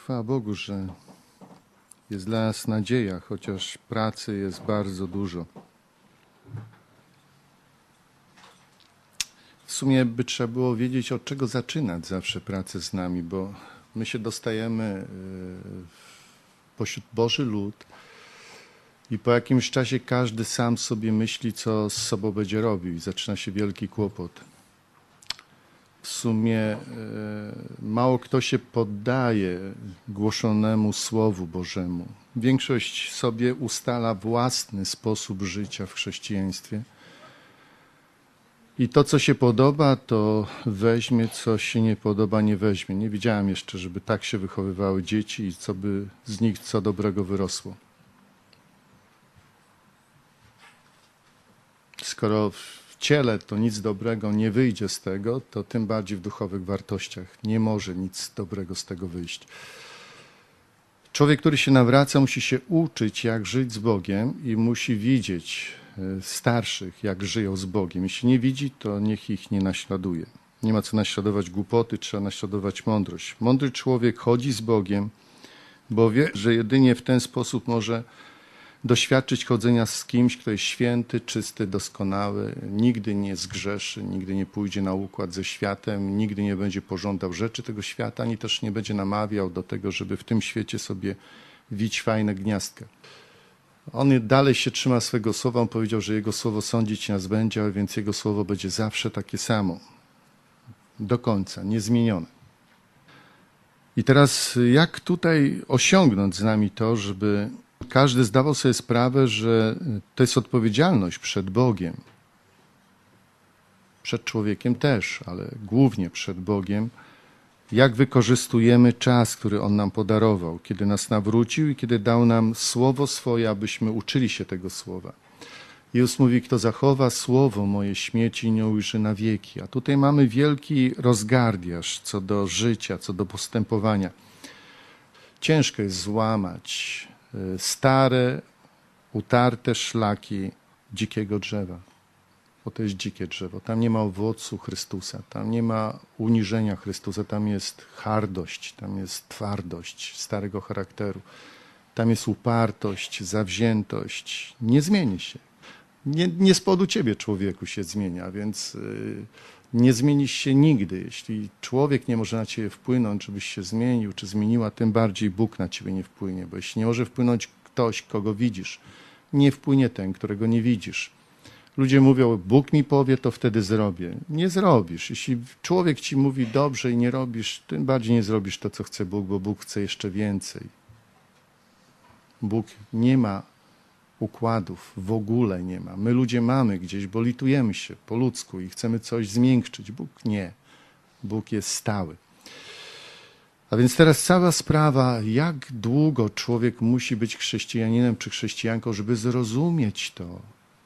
Chwała Bogu, że jest dla nas nadzieja, chociaż pracy jest bardzo dużo. W sumie by trzeba było wiedzieć, od czego zaczynać zawsze pracę z nami, bo my się dostajemy pośród Boży lud i po jakimś czasie każdy sam sobie myśli, co z sobą będzie robił i zaczyna się wielki kłopot. W sumie mało kto się poddaje głoszonemu Słowu Bożemu. Większość sobie ustala własny sposób życia w chrześcijaństwie. I to, co się podoba, to weźmie, co się nie podoba, nie weźmie. Nie widziałem jeszcze, żeby tak się wychowywały dzieci i co by z nich co dobrego wyrosło. Skoro w ciele to nic dobrego nie wyjdzie z tego, to tym bardziej w duchowych wartościach nie może nic dobrego z tego wyjść. Człowiek, który się nawraca, musi się uczyć, jak żyć z Bogiem i musi widzieć starszych, jak żyją z Bogiem. Jeśli nie widzi, to niech ich nie naśladuje. Nie ma co naśladować głupoty, trzeba naśladować mądrość. Mądry człowiek chodzi z Bogiem, bo wie, że jedynie w ten sposób może doświadczyć chodzenia z kimś, kto jest święty, czysty, doskonały, nigdy nie zgrzeszy, nigdy nie pójdzie na układ ze światem, nigdy nie będzie pożądał rzeczy tego świata, ani też nie będzie namawiał do tego, żeby w tym świecie sobie wić fajne gniazdka. On dalej się trzyma swego słowa, on powiedział, że jego słowo sądzić nas będzie, a więc jego słowo będzie zawsze takie samo. Do końca, niezmienione. I teraz jak tutaj osiągnąć z nami to, żeby każdy zdawał sobie sprawę, że to jest odpowiedzialność przed Bogiem. Przed człowiekiem też, ale głównie przed Bogiem. Jak wykorzystujemy czas, który On nam podarował, kiedy nas nawrócił i kiedy dał nam słowo swoje, abyśmy uczyli się tego słowa. Jezus mówi, kto zachowa słowo moje, śmieci nie ujrzy na wieki. A tutaj mamy wielki rozgardiaż co do życia, co do postępowania. Ciężko jest złamać stare, utarte szlaki dzikiego drzewa. Bo to jest dzikie drzewo. Tam nie ma owocu Chrystusa, tam nie ma uniżenia Chrystusa, tam jest hardość, tam jest twardość starego charakteru. Tam jest upartość, zawziętość. Nie zmieni się. Nie z powodu ciebie, człowieku, się zmienia, więc nie zmienisz się nigdy. Jeśli człowiek nie może na ciebie wpłynąć, żebyś się zmienił czy zmieniła, tym bardziej Bóg na ciebie nie wpłynie. Bo jeśli nie może wpłynąć ktoś, kogo widzisz, nie wpłynie ten, którego nie widzisz. Ludzie mówią, Bóg mi powie, to wtedy zrobię. Nie zrobisz. Jeśli człowiek ci mówi dobrze i nie robisz, tym bardziej nie zrobisz to, co chce Bóg, bo Bóg chce jeszcze więcej. Bóg nie ma układów, w ogóle nie ma. My ludzie mamy gdzieś, bo litujemy się po ludzku i chcemy coś zmiękczyć. Bóg nie. Bóg jest stały. A więc teraz cała sprawa, jak długo człowiek musi być chrześcijaninem czy chrześcijanką, żeby zrozumieć to.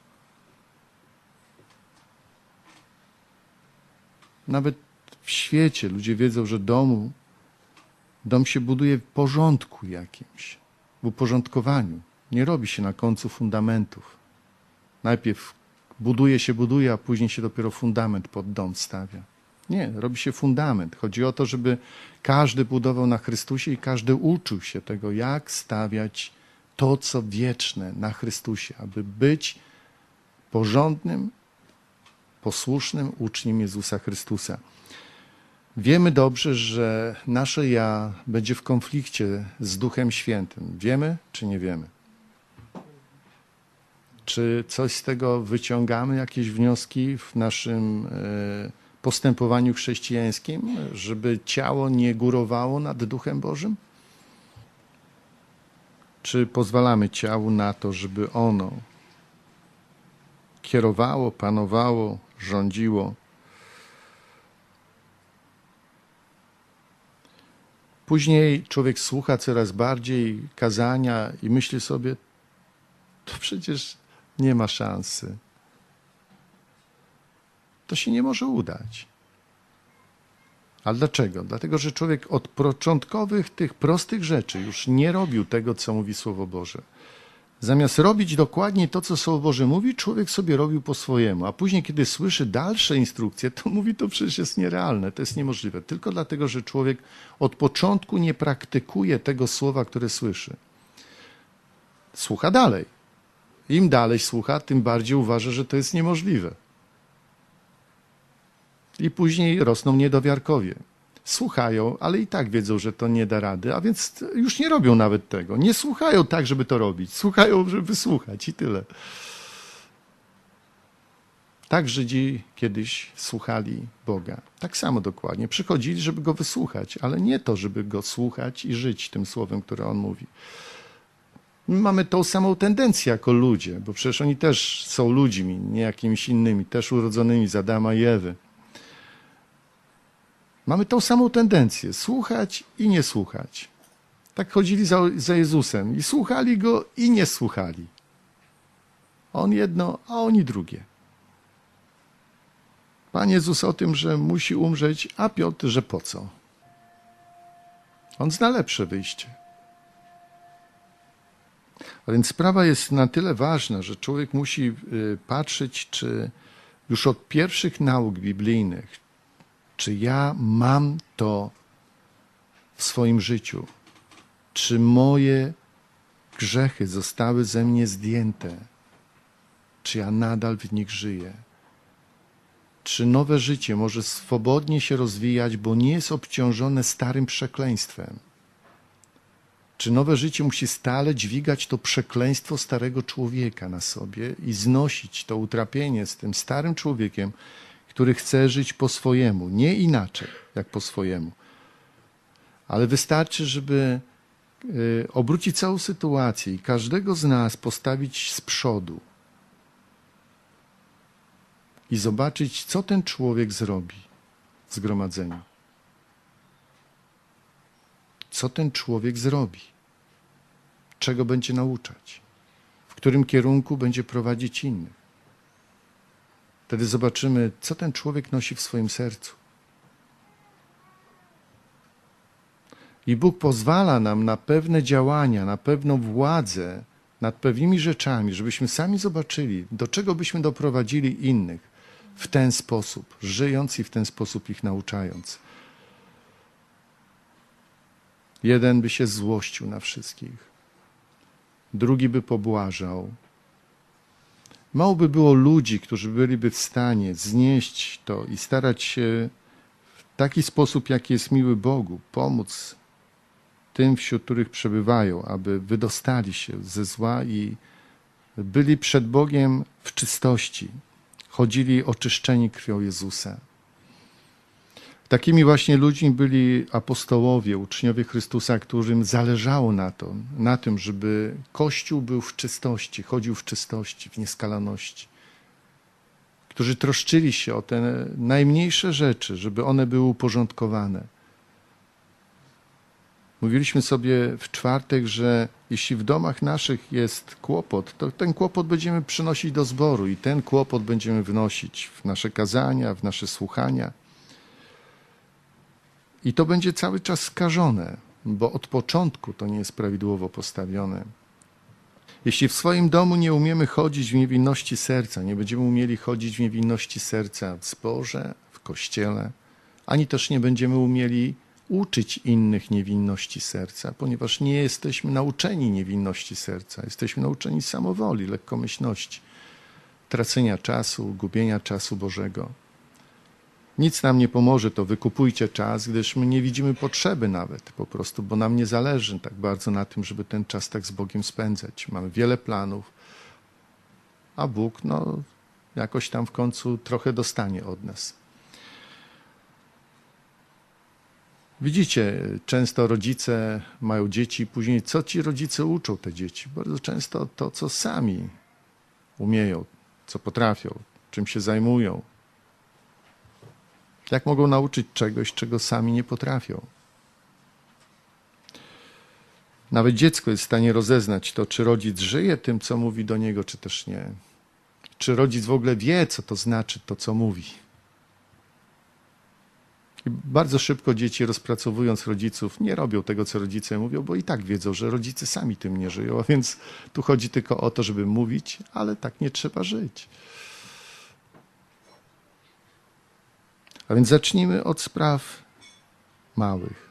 Nawet w świecie ludzie wiedzą, że dom się buduje w porządku jakimś, w uporządkowaniu. Nie robi się na końcu fundamentów. Najpierw buduje, a później się dopiero fundament pod dom stawia. Nie, robi się fundament. Chodzi o to, żeby każdy budował na Chrystusie i każdy uczył się tego, jak stawiać to, co wieczne na Chrystusie, aby być porządnym, posłusznym uczniem Jezusa Chrystusa. Wiemy dobrze, że nasze ja będzie w konflikcie z Duchem Świętym. Wiemy czy nie wiemy? Czy coś z tego wyciągamy, jakieś wnioski w naszym postępowaniu chrześcijańskim, żeby ciało nie górowało nad Duchem Bożym? Czy pozwalamy ciału na to, żeby ono kierowało, panowało, rządziło? Później człowiek słucha coraz bardziej kazania i myśli sobie, to przecież nie ma szansy. To się nie może udać. A dlaczego? Dlatego, że człowiek od początkowych tych prostych rzeczy już nie robił tego, co mówi Słowo Boże. Zamiast robić dokładnie to, co Słowo Boże mówi, człowiek sobie robił po swojemu. A później, kiedy słyszy dalsze instrukcje, to mówi, to przecież jest nierealne, to jest niemożliwe. Tylko dlatego, że człowiek od początku nie praktykuje tego słowa, które słyszy. Słucha dalej. Im dalej słucha, tym bardziej uważa, że to jest niemożliwe. I później rosną niedowiarkowie. Słuchają, ale i tak wiedzą, że to nie da rady, a więc już nie robią nawet tego. Nie słuchają tak, żeby to robić. Słuchają, żeby słuchać i tyle. Tak Żydzi kiedyś słuchali Boga. Tak samo dokładnie. Przychodzili, żeby Go wysłuchać, ale nie to, żeby Go słuchać i żyć tym słowem, które On mówi. My mamy tą samą tendencję jako ludzie, bo przecież oni też są ludźmi, nie jakimiś innymi, też urodzonymi z Adama i Ewy. Mamy tą samą tendencję, słuchać i nie słuchać. Tak chodzili za Jezusem i słuchali Go i nie słuchali. On jedno, a oni drugie. Pan Jezus o tym, że musi umrzeć, a Piotr, że po co? On zna lepsze wyjście. A więc sprawa jest na tyle ważna, że człowiek musi patrzeć, czy już od pierwszych nauk biblijnych, czy ja mam to w swoim życiu, czy moje grzechy zostały ze mnie zdjęte, czy ja nadal w nich żyję, czy nowe życie może swobodnie się rozwijać, bo nie jest obciążone starym przekleństwem. Czy nowe życie musi stale dźwigać to przekleństwo starego człowieka na sobie i znosić to utrapienie z tym starym człowiekiem, który chce żyć po swojemu, nie inaczej jak po swojemu. Ale wystarczy, żeby obrócić całą sytuację i każdego z nas postawić z przodu i zobaczyć, co ten człowiek zrobi w zgromadzeniu. Co ten człowiek zrobi? Czego będzie nauczać? W którym kierunku będzie prowadzić innych? Wtedy zobaczymy, co ten człowiek nosi w swoim sercu. I Bóg pozwala nam na pewne działania, na pewną władzę nad pewnymi rzeczami, żebyśmy sami zobaczyli, do czego byśmy doprowadzili innych w ten sposób, żyjąc i w ten sposób ich nauczając. Jeden by się złościł na wszystkich, drugi by pobłażał. Mało by było ludzi, którzy byliby w stanie znieść to i starać się w taki sposób, jaki jest miły Bogu, pomóc tym, wśród których przebywają, aby wydostali się ze zła i byli przed Bogiem w czystości, chodzili oczyszczeni krwią Jezusa. Takimi właśnie ludźmi byli apostołowie, uczniowie Chrystusa, którym zależało na tym, żeby Kościół był w czystości, chodził w czystości, w nieskalaności. Którzy troszczyli się o te najmniejsze rzeczy, żeby one były uporządkowane. Mówiliśmy sobie w czwartek, że jeśli w domach naszych jest kłopot, to ten kłopot będziemy przynosić do zboru i ten kłopot będziemy wnosić w nasze kazania, w nasze słuchania. I to będzie cały czas skażone, bo od początku to nie jest prawidłowo postawione. Jeśli w swoim domu nie umiemy chodzić w niewinności serca, nie będziemy umieli chodzić w niewinności serca w zborze, w kościele, ani też nie będziemy umieli uczyć innych niewinności serca, ponieważ nie jesteśmy nauczeni niewinności serca. Jesteśmy nauczeni samowoli, lekkomyślności, tracenia czasu, gubienia czasu Bożego. Nic nam nie pomoże to, wykupujcie czas, gdyż my nie widzimy potrzeby nawet po prostu, bo nam nie zależy tak bardzo na tym, żeby ten czas tak z Bogiem spędzać. Mamy wiele planów, a Bóg jakoś tam w końcu trochę dostanie od nas. Widzicie, często rodzice mają dzieci i później co ci rodzice uczą te dzieci? Bardzo często to, co sami umieją, co potrafią, czym się zajmują. Jak mogą nauczyć czegoś, czego sami nie potrafią? Nawet dziecko jest w stanie rozeznać to, czy rodzic żyje tym, co mówi do niego, czy też nie. Czy rodzic w ogóle wie, co to znaczy to, co mówi. I bardzo szybko dzieci, rozpracowując rodziców, nie robią tego, co rodzice mówią, bo i tak wiedzą, że rodzice sami tym nie żyją. A więc tu chodzi tylko o to, żeby mówić, ale tak nie trzeba żyć. A więc zacznijmy od spraw małych.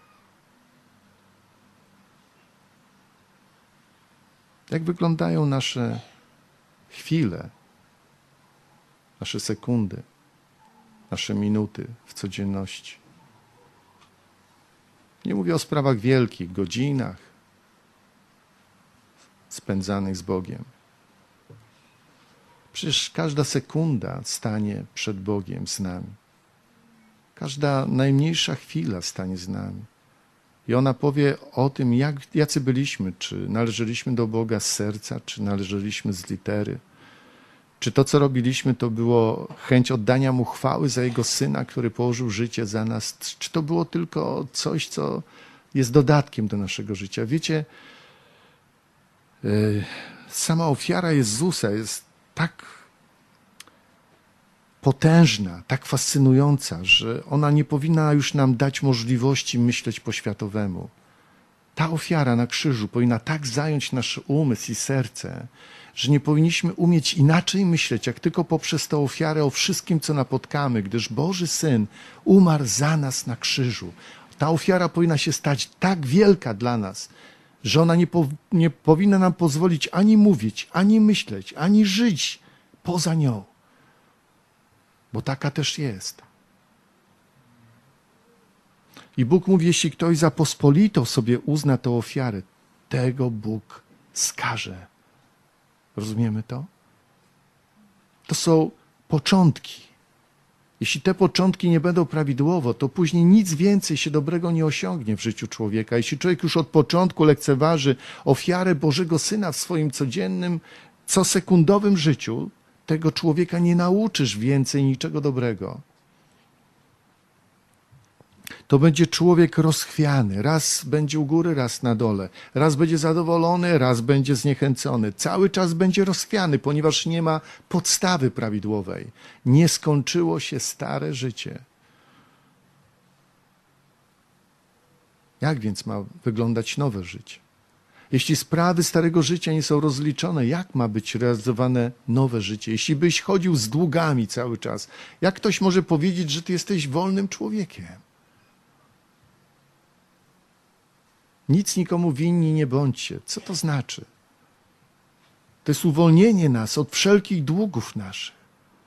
Jak wyglądają nasze chwile, nasze sekundy, nasze minuty w codzienności? Nie mówię o sprawach wielkich, godzinach spędzanych z Bogiem. Przecież każda sekunda stanie przed Bogiem z nami. Każda najmniejsza chwila stanie z nami. I ona powie o tym, jacy byliśmy, czy należeliśmy do Boga z serca, czy należeliśmy z litery. Czy to, co robiliśmy, to było chęć oddania Mu chwały za Jego Syna, który położył życie za nas? Czy to było tylko coś, co jest dodatkiem do naszego życia? Wiecie, sama ofiara Jezusa jest tak potężna, tak fascynująca, że ona nie powinna już nam dać możliwości myśleć po światowemu. Ta ofiara na krzyżu powinna tak zająć nasz umysł i serce, że nie powinniśmy umieć inaczej myśleć, jak tylko poprzez tę ofiarę o wszystkim, co napotkamy, gdyż Boży Syn umarł za nas na krzyżu. Ta ofiara powinna się stać tak wielka dla nas, że ona nie powinna nam pozwolić ani mówić, ani myśleć, ani żyć poza nią. Bo taka też jest. I Bóg mówi, jeśli ktoś za pospolitą sobie uzna tę ofiarę, tego Bóg skaże. Rozumiemy to? To są początki. Jeśli te początki nie będą prawidłowo, to później nic więcej się dobrego nie osiągnie w życiu człowieka. Jeśli człowiek już od początku lekceważy ofiarę Bożego Syna w swoim codziennym, cosekundowym życiu, tego człowieka nie nauczysz więcej niczego dobrego. To będzie człowiek rozchwiany. Raz będzie u góry, raz na dole. Raz będzie zadowolony, raz będzie zniechęcony. Cały czas będzie rozchwiany, ponieważ nie ma podstawy prawidłowej. Nie skończyło się stare życie. Jak więc ma wyglądać nowe życie? Jeśli sprawy starego życia nie są rozliczone, jak ma być realizowane nowe życie? Jeśli byś chodził z długami cały czas, jak ktoś może powiedzieć, że ty jesteś wolnym człowiekiem? Nic nikomu winni nie bądźcie. Co to znaczy? To jest uwolnienie nas od wszelkich długów naszych.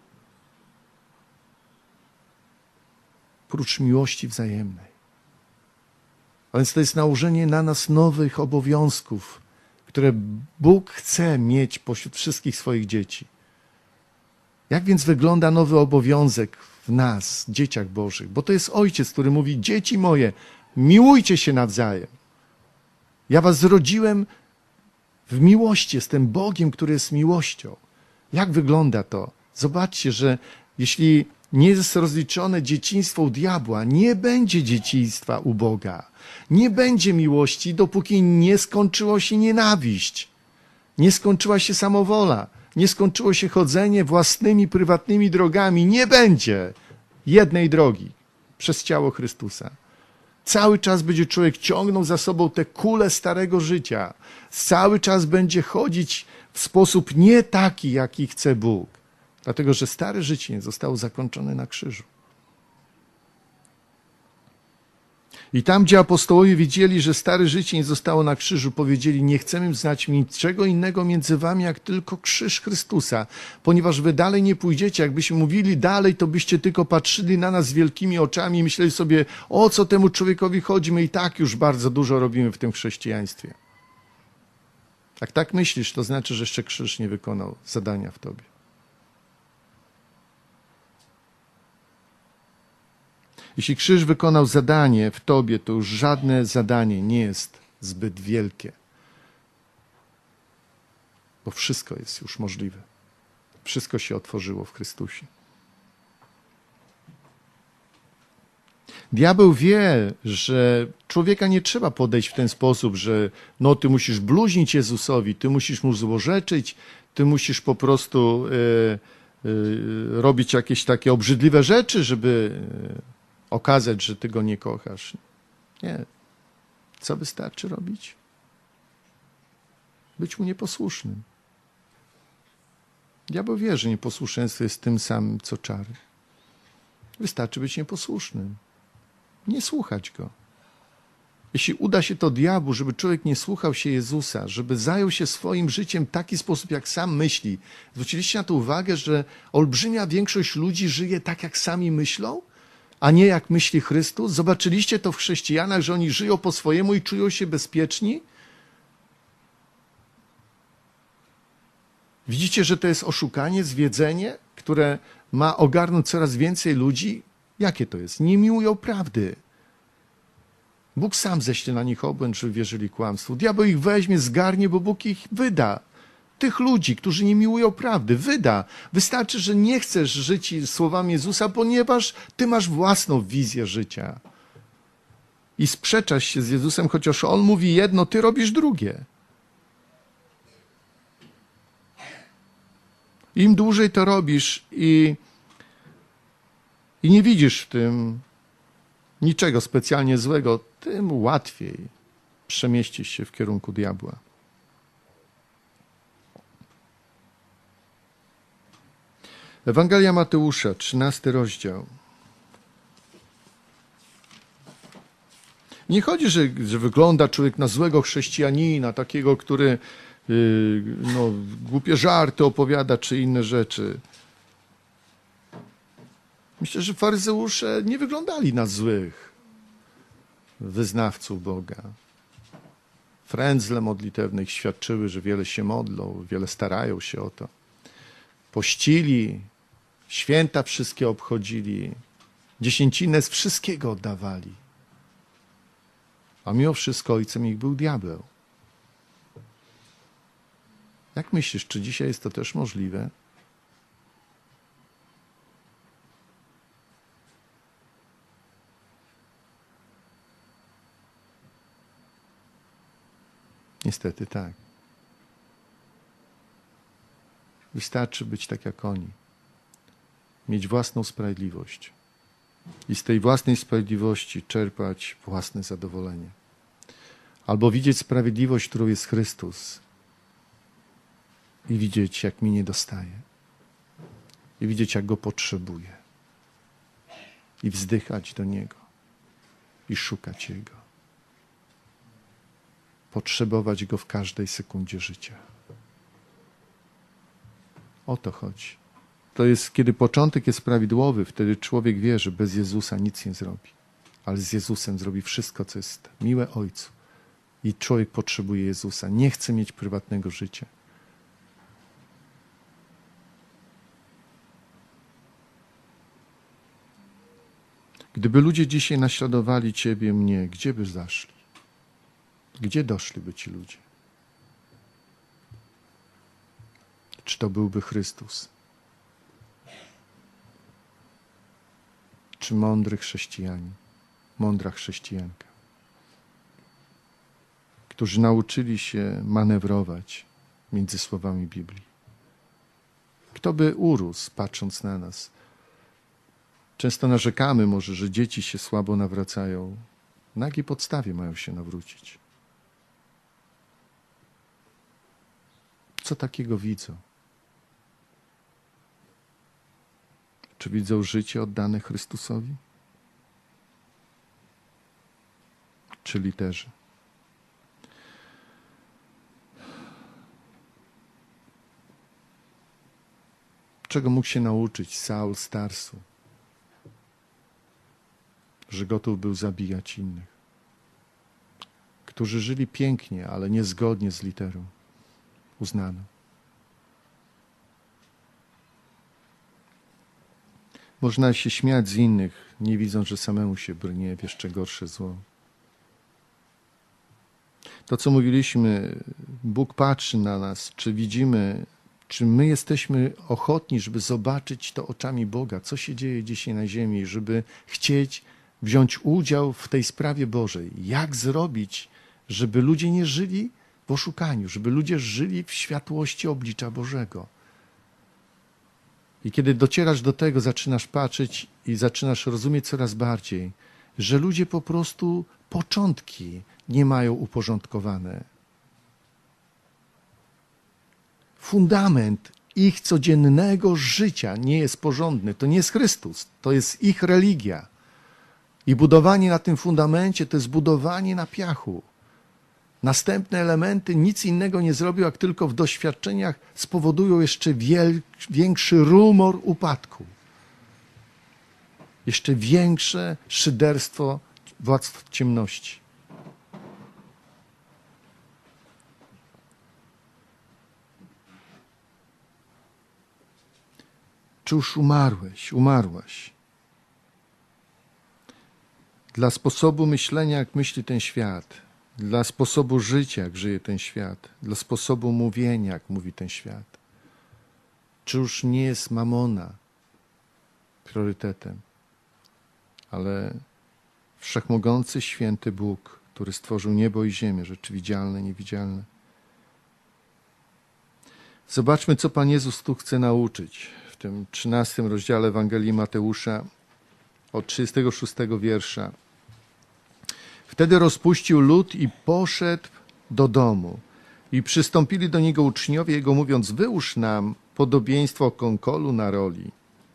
Prócz miłości wzajemnej. A więc to jest nałożenie na nas nowych obowiązków, które Bóg chce mieć pośród wszystkich swoich dzieci. Jak więc wygląda nowy obowiązek w nas, dzieciach Bożych? Bo to jest Ojciec, który mówi, dzieci moje, miłujcie się nawzajem. Ja was zrodziłem w miłości, jestem Bogiem, który jest miłością. Jak wygląda to? Zobaczcie, że jeśli nie jest rozliczone dzieciństwo u diabła, nie będzie dzieciństwa u Boga. Nie będzie miłości, dopóki nie skończyła się nienawiść. Nie skończyła się samowola. Nie skończyło się chodzenie własnymi, prywatnymi drogami. Nie będzie jednej drogi przez ciało Chrystusa. Cały czas będzie człowiek ciągnął za sobą te kule starego życia. Cały czas będzie chodzić w sposób nie taki, jaki chce Bóg. Dlatego, że stare życie nie zostało zakończone na krzyżu. I tam, gdzie apostołowie widzieli, że stare życie nie zostało na krzyżu, powiedzieli, nie chcemy znać niczego innego między wami, jak tylko krzyż Chrystusa. Ponieważ wy dalej nie pójdziecie. Jakbyśmy mówili dalej, to byście tylko patrzyli na nas z wielkimi oczami i myśleli sobie, o co temu człowiekowi chodzi, my i tak już bardzo dużo robimy w tym chrześcijaństwie. Jak tak myślisz, to znaczy, że jeszcze krzyż nie wykonał zadania w tobie. Jeśli krzyż wykonał zadanie w tobie, to już żadne zadanie nie jest zbyt wielkie. Bo wszystko jest już możliwe. Wszystko się otworzyło w Chrystusie. Diabeł wie, że człowieka nie trzeba podejść w ten sposób, że no ty musisz bluźnić Jezusowi, ty musisz mu złorzeczyć, ty musisz po prostu robić jakieś takie obrzydliwe rzeczy, żeby okazać, że ty go nie kochasz. Nie. Co wystarczy robić? Być mu nieposłusznym. Diabeł wie, że nieposłuszeństwo jest tym samym, co czary. Wystarczy być nieposłusznym. Nie słuchać go. Jeśli uda się to diabłu, żeby człowiek nie słuchał się Jezusa, żeby zajął się swoim życiem w taki sposób, jak sam myśli. Zwróciliście na to uwagę, że olbrzymia większość ludzi żyje tak, jak sami myślą, a nie jak myśli Chrystus? Zobaczyliście to w chrześcijanach, że oni żyją po swojemu i czują się bezpieczni? Widzicie, że to jest oszukanie, zwiedzenie, które ma ogarnąć coraz więcej ludzi? Jakie to jest? Nie miłują prawdy. Bóg sam ześle na nich obłęd, żeby wierzyli kłamstwu. Diabeł ich weźmie, zgarnie, bo Bóg ich wyda. Tych ludzi, którzy nie miłują prawdy, wyda. Wystarczy, że nie chcesz żyć słowami Jezusa, ponieważ ty masz własną wizję życia. I sprzeczasz się z Jezusem, chociaż On mówi jedno, ty robisz drugie. Im dłużej to robisz i nie widzisz w tym niczego specjalnie złego, tym łatwiej przemieścić się w kierunku diabła. Ewangelia Mateusza, 13 rozdział. Nie chodzi, że wygląda człowiek na złego chrześcijanina, takiego, który głupie żarty opowiada, czy inne rzeczy. Myślę, że faryzeusze nie wyglądali na złych wyznawców Boga. Frędzle modlitewnych świadczyły, że wiele się modlą, wiele starają się o to. Pościli, święta wszystkie obchodzili, dziesięcinę z wszystkiego oddawali. A mimo wszystko ojcem ich był diabeł. Jak myślisz, czy dzisiaj jest to też możliwe? Niestety tak. Wystarczy być tak jak oni. Mieć własną sprawiedliwość. I z tej własnej sprawiedliwości czerpać własne zadowolenie. Albo widzieć sprawiedliwość, którą jest Chrystus i widzieć, jak mi nie dostaje. I widzieć, jak Go potrzebuję. I wzdychać do Niego. I szukać Jego. Potrzebować Go w każdej sekundzie życia. O to chodzi. To jest, kiedy początek jest prawidłowy, wtedy człowiek wie, że bez Jezusa nic nie zrobi. Ale z Jezusem zrobi wszystko, co jest miłe Ojcu. I człowiek potrzebuje Jezusa. Nie chce mieć prywatnego życia. Gdyby ludzie dzisiaj naśladowali Ciebie, mnie, gdzie by zaszli? Gdzie doszliby ci ludzie? Czy to byłby Chrystus? Czy mądry chrześcijanin, mądra chrześcijanka, którzy nauczyli się manewrować między słowami Biblii? Kto by urósł, patrząc na nas? Często narzekamy może, że dzieci się słabo nawracają. Na jakiej podstawie mają się nawrócić? Co takiego widzą? Czy widzą życie oddane Chrystusowi? Czy literze? Czego mógł się nauczyć Saul z Tarsu? Że gotów był zabijać innych. Którzy żyli pięknie, ale niezgodnie z literą uznaną. Można się śmiać z innych, nie widząc, że samemu się brnie w jeszcze gorsze zło. To, co mówiliśmy, Bóg patrzy na nas, czy widzimy, czy my jesteśmy ochotni, żeby zobaczyć to oczami Boga, co się dzieje dzisiaj na ziemi, żeby chcieć wziąć udział w tej sprawie Bożej. Jak zrobić, żeby ludzie nie żyli w oszukaniu, żeby ludzie żyli w światłości oblicza Bożego. I kiedy docierasz do tego, zaczynasz patrzeć i zaczynasz rozumieć coraz bardziej, że ludzie po prostu początki nie mają uporządkowane. Fundament ich codziennego życia nie jest porządny. To nie jest Chrystus, to jest ich religia. I budowanie na tym fundamencie to jest budowanie na piachu. Następne elementy nic innego nie zrobią, jak tylko w doświadczeniach spowodują jeszcze większy rumor upadku. Jeszcze większe szyderstwo władz ciemności. Czy już umarłaś? Dla sposobu myślenia, jak myśli ten świat, dla sposobu życia, jak żyje ten świat, dla sposobu mówienia, jak mówi ten świat. Czy już nie jest mamona priorytetem, ale wszechmogący, święty Bóg, który stworzył niebo i ziemię, rzeczy widzialne, niewidzialne. Zobaczmy, co Pan Jezus tu chce nauczyć w tym 13 rozdziale Ewangelii Mateusza od 36 wiersza. Wtedy rozpuścił lud i poszedł do domu. I przystąpili do niego uczniowie jego, mówiąc: wyłóż nam podobieństwo o konkolu na roli.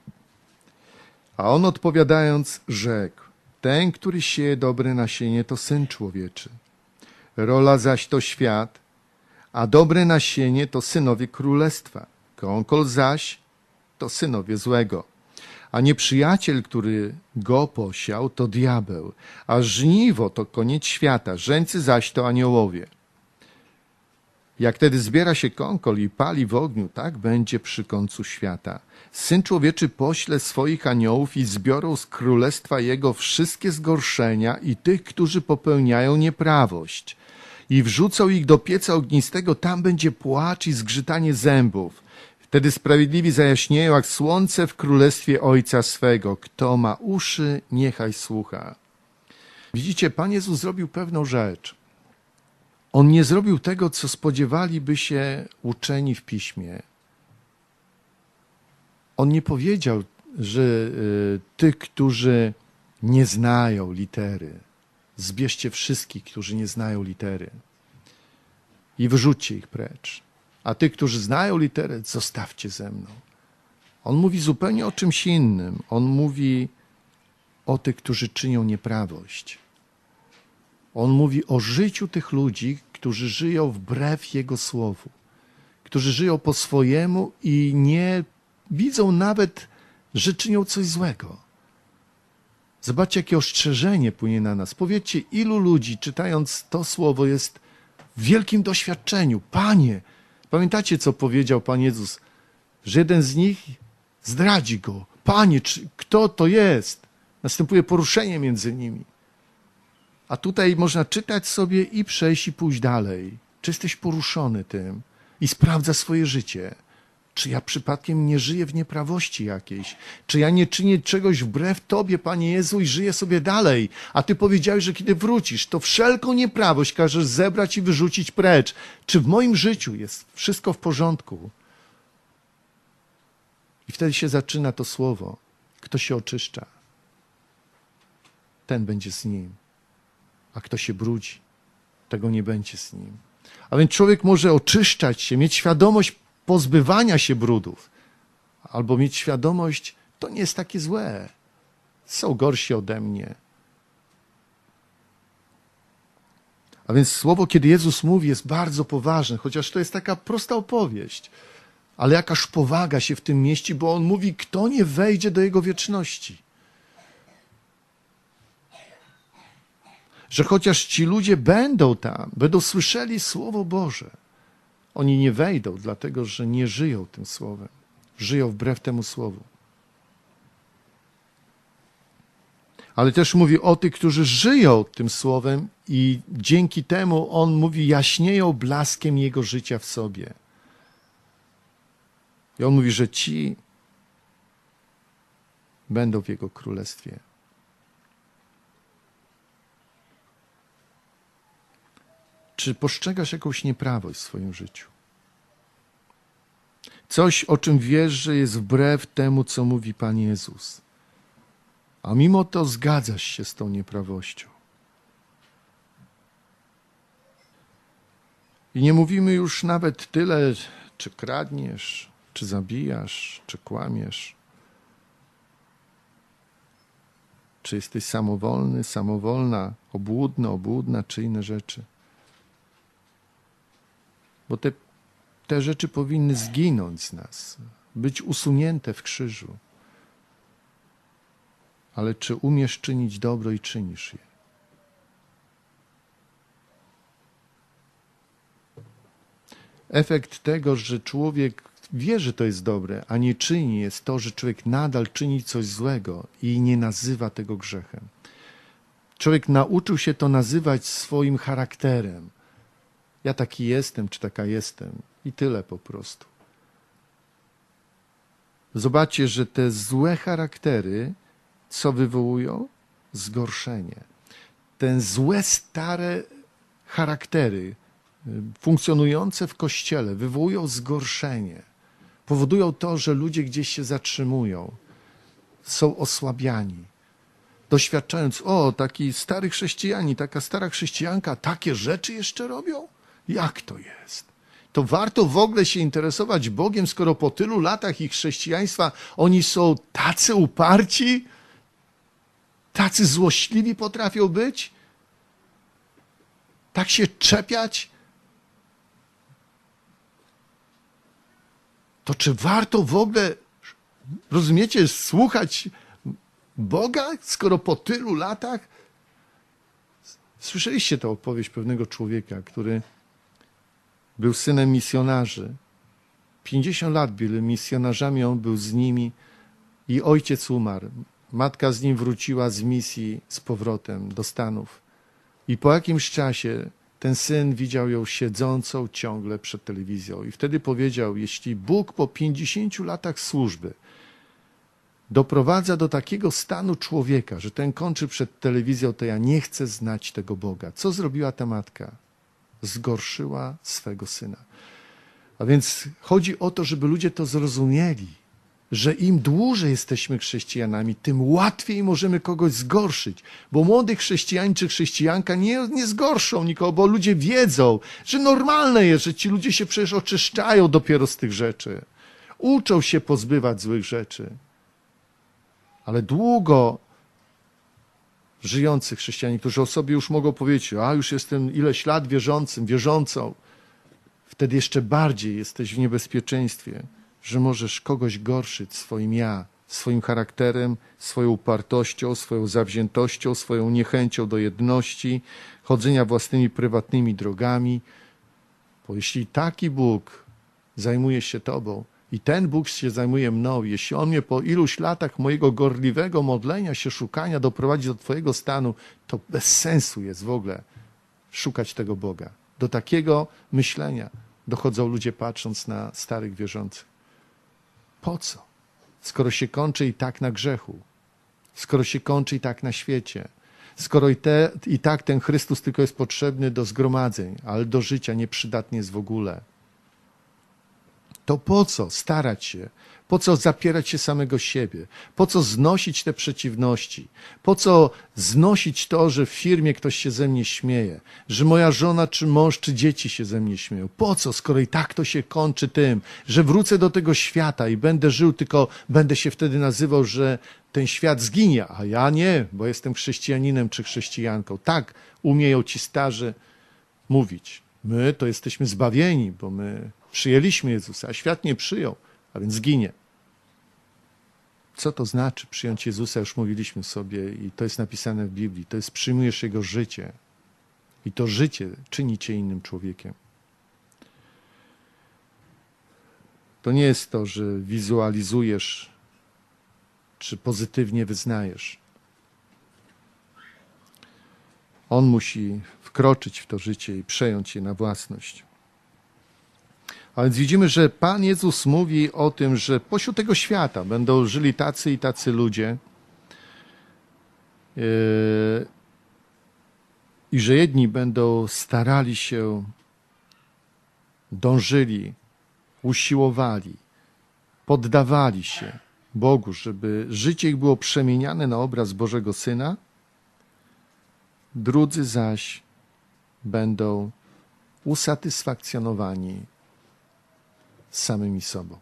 A on odpowiadając rzekł: ten, który sieje dobre nasienie, to Syn Człowieczy. Rola zaś to świat, a dobre nasienie to synowie królestwa. Konkol zaś to synowie złego. A nieprzyjaciel, który go posiał, to diabeł, a żniwo to koniec świata, żeńcy zaś to aniołowie. Jak tedy zbiera się konkol i pali w ogniu, tak będzie przy końcu świata. Syn Człowieczy pośle swoich aniołów i zbiorą z królestwa jego wszystkie zgorszenia i tych, którzy popełniają nieprawość. I wrzucą ich do pieca ognistego, tam będzie płacz i zgrzytanie zębów. Wtedy sprawiedliwi zajaśnieją jak słońce w królestwie Ojca swego. Kto ma uszy, niechaj słucha. Widzicie, Pan Jezus zrobił pewną rzecz. On nie zrobił tego, co spodziewaliby się uczeni w Piśmie. On nie powiedział, że tych, którzy nie znają litery, zbierzcie wszystkich, którzy nie znają litery i wyrzućcie ich precz. A tych, którzy znają literę, zostawcie ze mną. On mówi zupełnie o czymś innym. On mówi o tych, którzy czynią nieprawość. On mówi o życiu tych ludzi, którzy żyją wbrew Jego słowu, którzy żyją po swojemu i nie widzą nawet, że czynią coś złego. Zobaczcie, jakie ostrzeżenie płynie na nas. Powiedzcie, ilu ludzi, czytając to słowo, jest w wielkim doświadczeniu. Panie, pamiętacie, co powiedział Pan Jezus? Że jeden z nich zdradzi Go. Panie, kto to jest? Następuje poruszenie między nimi. A tutaj można czytać sobie i przejść i pójść dalej. Czy jesteś poruszony tym i sprawdza swoje życie? Czy ja przypadkiem nie żyję w nieprawości jakiejś? Czy ja nie czynię czegoś wbrew Tobie, Panie Jezu, i żyję sobie dalej? A Ty powiedziałeś, że kiedy wrócisz, to wszelką nieprawość każesz zebrać i wyrzucić precz. Czy w moim życiu jest wszystko w porządku? I wtedy się zaczyna to słowo. Kto się oczyszcza, ten będzie z Nim. A kto się brudzi, tego nie będzie z Nim. A więc człowiek może oczyszczać się, mieć świadomość pozbywania się brudów, albo mieć świadomość, to nie jest takie złe. Są gorsi ode mnie. A więc słowo, kiedy Jezus mówi, jest bardzo poważne, chociaż to jest taka prosta opowieść. Ale jakaż powaga się w tym mieści, bo On mówi, kto nie wejdzie do Jego wieczności. Że chociaż ci ludzie będą tam, będą słyszeli Słowo Boże, oni nie wejdą, dlatego że nie żyją tym Słowem. Żyją wbrew temu Słowu. Ale też mówi o tych, którzy żyją tym Słowem i dzięki temu On mówi, jaśnieją blaskiem Jego życia w sobie. I On mówi, że ci będą w Jego Królestwie. Czy postrzegasz jakąś nieprawość w swoim życiu? Coś, o czym wiesz, że jest wbrew temu, co mówi Pan Jezus. A mimo to zgadzasz się z tą nieprawością. I nie mówimy już nawet tyle, czy kradniesz, czy zabijasz, czy kłamiesz. Czy jesteś samowolny, samowolna, obłudny, obłudna, czy inne rzeczy. Bo te rzeczy powinny zginąć z nas, być usunięte w krzyżu. Ale czy umiesz czynić dobro i czynisz je? Efekt tego, że człowiek wie, że to jest dobre, a nie czyni, jest to, że człowiek nadal czyni coś złego i nie nazywa tego grzechem. Człowiek nauczył się to nazywać swoim charakterem. Ja taki jestem, czy taka jestem. I tyle po prostu. Zobaczcie, że te złe charaktery, co wywołują? Zgorszenie. Te złe, stare charaktery funkcjonujące w Kościele wywołują zgorszenie. Powodują to, że ludzie gdzieś się zatrzymują. Są osłabiani. Doświadczając, taki stary chrześcijanin, taka stara chrześcijanka, takie rzeczy jeszcze robią? Jak to jest? To warto w ogóle się interesować Bogiem, skoro po tylu latach ich chrześcijaństwa oni są tacy uparci, tacy złośliwi potrafią być? Tak się czepiać? To czy warto w ogóle, rozumiecie, słuchać Boga, skoro po tylu latach? Słyszeliście tę opowieść pewnego człowieka, który był synem misjonarzy. 50 lat byli misjonarzami, on był z nimi i ojciec umarł. Matka z nim wróciła z misji z powrotem do Stanów. I po jakimś czasie ten syn widział ją siedzącą ciągle przed telewizją. I wtedy powiedział, jeśli Bóg po 50 latach służby doprowadza do takiego stanu człowieka, że ten kończy przed telewizją, to ja nie chcę znać tego Boga. Co zrobiła ta matka? Zgorszyła swego syna. A więc chodzi o to, żeby ludzie to zrozumieli, że im dłużej jesteśmy chrześcijanami, tym łatwiej możemy kogoś zgorszyć, bo młody chrześcijanin czy chrześcijanka nie zgorszą nikogo, bo ludzie wiedzą, że normalne jest, że ci ludzie się przecież oczyszczają dopiero z tych rzeczy. Uczą się pozbywać złych rzeczy. Ale długo żyjący chrześcijanie, którzy o sobie już mogą powiedzieć, już jestem ileś lat wierzącą, wtedy jeszcze bardziej jesteś w niebezpieczeństwie, że możesz kogoś gorszyć swoim swoim charakterem, swoją upartością, swoją zawziętością, swoją niechęcią do jedności, chodzenia własnymi prywatnymi drogami. Bo jeśli taki Bóg zajmuje się tobą i ten Bóg się zajmuje mną, jeśli On mnie po iluś latach mojego gorliwego modlenia się, szukania doprowadzi do twojego stanu, to bez sensu jest w ogóle szukać tego Boga. Do takiego myślenia dochodzą ludzie, patrząc na starych wierzących. Po co? Skoro się kończy i tak na grzechu, skoro się kończy i tak na świecie, skoro i tak ten Chrystus tylko jest potrzebny do zgromadzeń, ale do życia nieprzydatny jest w ogóle, to po co starać się? Po co zapierać się samego siebie? Po co znosić te przeciwności? Po co znosić to, że w firmie ktoś się ze mnie śmieje? Że moja żona, czy mąż, czy dzieci się ze mnie śmieją? Po co, skoro i tak to się kończy tym, że wrócę do tego świata i będę żył, tylko będę się wtedy nazywał, że ten świat zginie, a ja nie, bo jestem chrześcijaninem czy chrześcijanką. Tak umieją ci starzy mówić. My to jesteśmy zbawieni, bo my przyjęliśmy Jezusa, a świat nie przyjął, a więc ginie. Co to znaczy przyjąć Jezusa? Już mówiliśmy sobie i to jest napisane w Biblii. To jest przyjmujesz Jego życie i to życie czyni cię innym człowiekiem. To nie jest to, że wizualizujesz czy pozytywnie wyznajesz. On musi wkroczyć w to życie i przejąć je na własność. A więc widzimy, że Pan Jezus mówi o tym, że pośród tego świata będą żyli tacy i tacy ludzie i że jedni będą starali się, dążyli, usiłowali poddawali się Bogu, żeby życie ich było przemieniane na obraz Bożego Syna, drudzy zaś będą usatysfakcjonowani samymi sobą.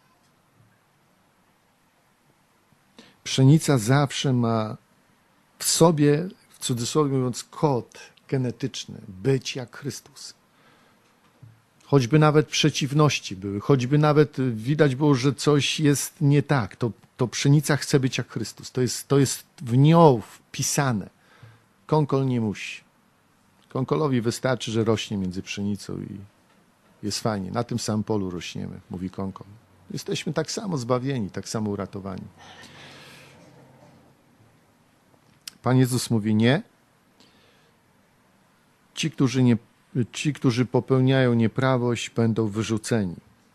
Pszenica zawsze ma w sobie, w cudzysłowie mówiąc, kod genetyczny, być jak Chrystus. Choćby nawet przeciwności były, choćby nawet widać było, że coś jest nie tak, to pszenica chce być jak Chrystus. To jest w nią wpisane. Konkol nie musi. Konkolowi wystarczy, że rośnie między pszenicą i jest fajnie. Na tym samym polu rośniemy, mówi konkol. Jesteśmy tak samo zbawieni, tak samo uratowani. Pan Jezus mówi nie. Ci, którzy popełniają nieprawość, będą wyrzuceni.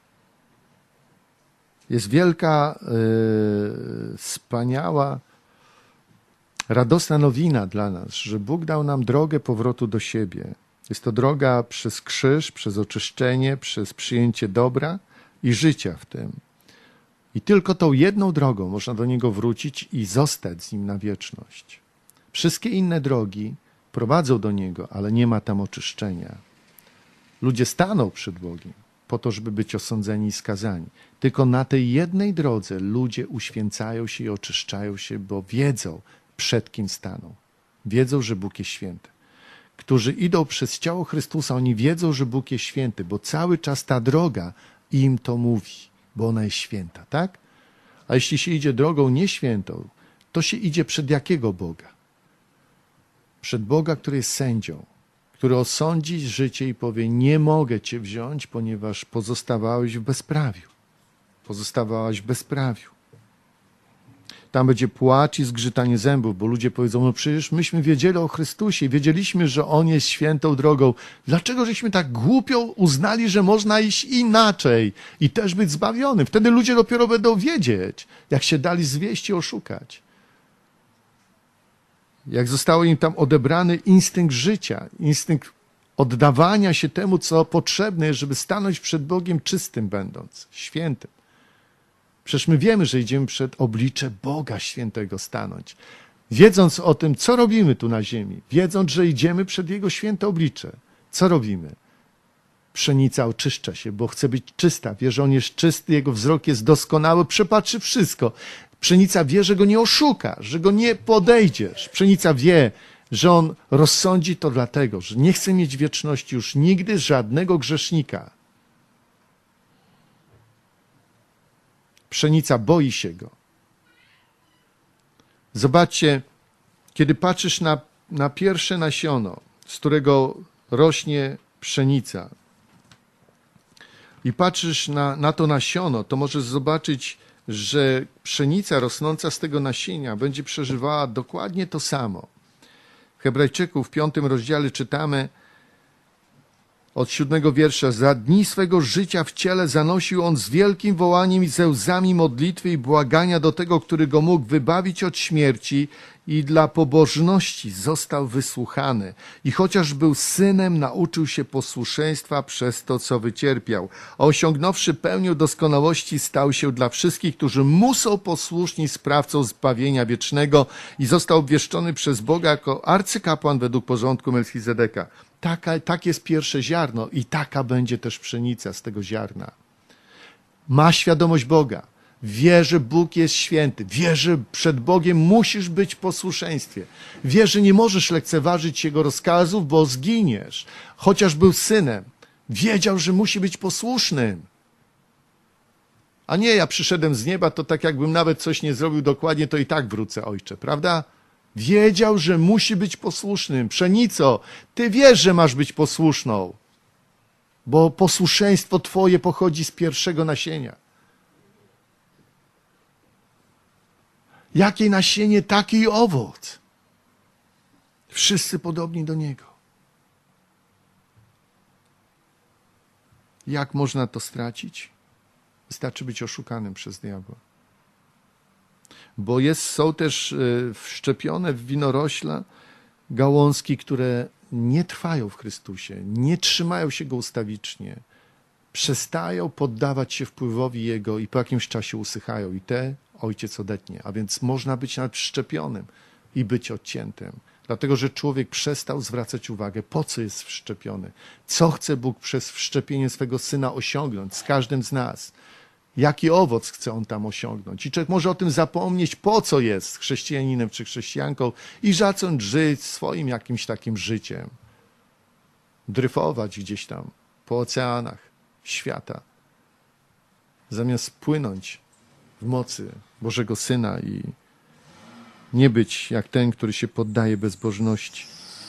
Jest wielka, wspaniała, radosna nowina dla nas, że Bóg dał nam drogę powrotu do siebie. Jest to droga przez krzyż, przez oczyszczenie, przez przyjęcie dobra i życia w tym. I tylko tą jedną drogą można do Niego wrócić i zostać z Nim na wieczność. Wszystkie inne drogi prowadzą do Niego, ale nie ma tam oczyszczenia. Ludzie staną przed Bogiem po to, żeby być osądzeni i skazani. Tylko na tej jednej drodze ludzie uświęcają się i oczyszczają się, bo wiedzą, przed kim staną. Wiedzą, że Bóg jest święty. Którzy idą przez ciało Chrystusa, oni wiedzą, że Bóg jest święty, bo cały czas ta droga im to mówi, bo ona jest święta, tak? A jeśli się idzie drogą nieświętą, to się idzie przed jakiego Boga? Przed Boga, który jest sędzią, który osądzi życie i powie, nie mogę cię wziąć, ponieważ pozostawałeś w bezprawiu. Pozostawałaś w bezprawiu. Tam będzie płacz i zgrzytanie zębów, bo ludzie powiedzą, no przecież myśmy wiedzieli o Chrystusie, wiedzieliśmy, że On jest świętą drogą. Dlaczego żeśmy tak głupio uznali, że można iść inaczej i też być zbawionym? Wtedy ludzie dopiero będą wiedzieć, jak się dali zwieść i oszukać. Jak został im tam odebrany instynkt życia, instynkt oddawania się temu, co potrzebne jest, żeby stanąć przed Bogiem czystym będąc, świętym. Przecież my wiemy, że idziemy przed oblicze Boga Świętego stanąć. Wiedząc o tym, co robimy tu na ziemi, wiedząc, że idziemy przed Jego święte oblicze, co robimy? Pszenica oczyszcza się, bo chce być czysta. Wie, że On jest czysty, Jego wzrok jest doskonały, przepatrzy wszystko. Pszenica wie, że Go nie oszuka, że Go nie podejdziesz. Pszenica wie, że On rozsądzi to dlatego, że nie chce mieć wieczności już nigdy żadnego grzesznika. Pszenica boi się Go. Zobaczcie, kiedy patrzysz na pierwsze nasiono, z którego rośnie pszenica i patrzysz na to nasiono, to możesz zobaczyć, że pszenica rosnąca z tego nasienia będzie przeżywała dokładnie to samo. W Hebrajczyków w 5 rozdziale czytamy od 7 wiersza. Za dni swego życia w ciele zanosił on z wielkim wołaniem i ze łzami modlitwy i błagania do tego, który go mógł wybawić od śmierci, i dla pobożności został wysłuchany. I chociaż był synem, nauczył się posłuszeństwa przez to, co wycierpiał. A osiągnąwszy pełnię doskonałości, stał się dla wszystkich, którzy mu są posłuszni, sprawcą zbawienia wiecznego i został obwieszczony przez Boga jako arcykapłan według porządku Melchizedeka. Tak jest pierwsze ziarno i taka będzie też pszenica z tego ziarna. Ma świadomość Boga. Wie, że Bóg jest święty. Wie, że przed Bogiem musisz być w posłuszeństwie. Wie, że nie możesz lekceważyć Jego rozkazów, bo zginiesz. Chociaż był synem, wiedział, że musi być posłusznym. A nie, ja przyszedłem z nieba, to tak jakbym nawet coś nie zrobił dokładnie, to i tak wrócę, Ojcze, prawda? Wiedział, że musi być posłusznym. Pszenico, ty wiesz, że masz być posłuszną, bo posłuszeństwo twoje pochodzi z pierwszego nasienia. Jakie nasienie, taki owoc. Wszyscy podobni do Niego. Jak można to stracić? Wystarczy być oszukanym przez diabła. Bo są też wszczepione w winorośla gałązki, które nie trwają w Chrystusie, nie trzymają się Go ustawicznie. przestają poddawać się wpływowi Jego i po jakimś czasie usychają. I te Ojciec odetnie. A więc można być nawet wszczepionym i być odciętym. Dlatego, że człowiek przestał zwracać uwagę, po co jest wszczepiony. Co chce Bóg przez wszczepienie swego Syna osiągnąć z każdym z nas. Jaki owoc chce On tam osiągnąć. I człowiek może o tym zapomnieć, po co jest chrześcijaninem czy chrześcijanką i zacząć żyć swoim jakimś takim życiem. Dryfować gdzieś tam po oceanach świata. Zamiast płynąć w mocy Bożego Syna i nie być jak ten, który się poddaje bezbożności.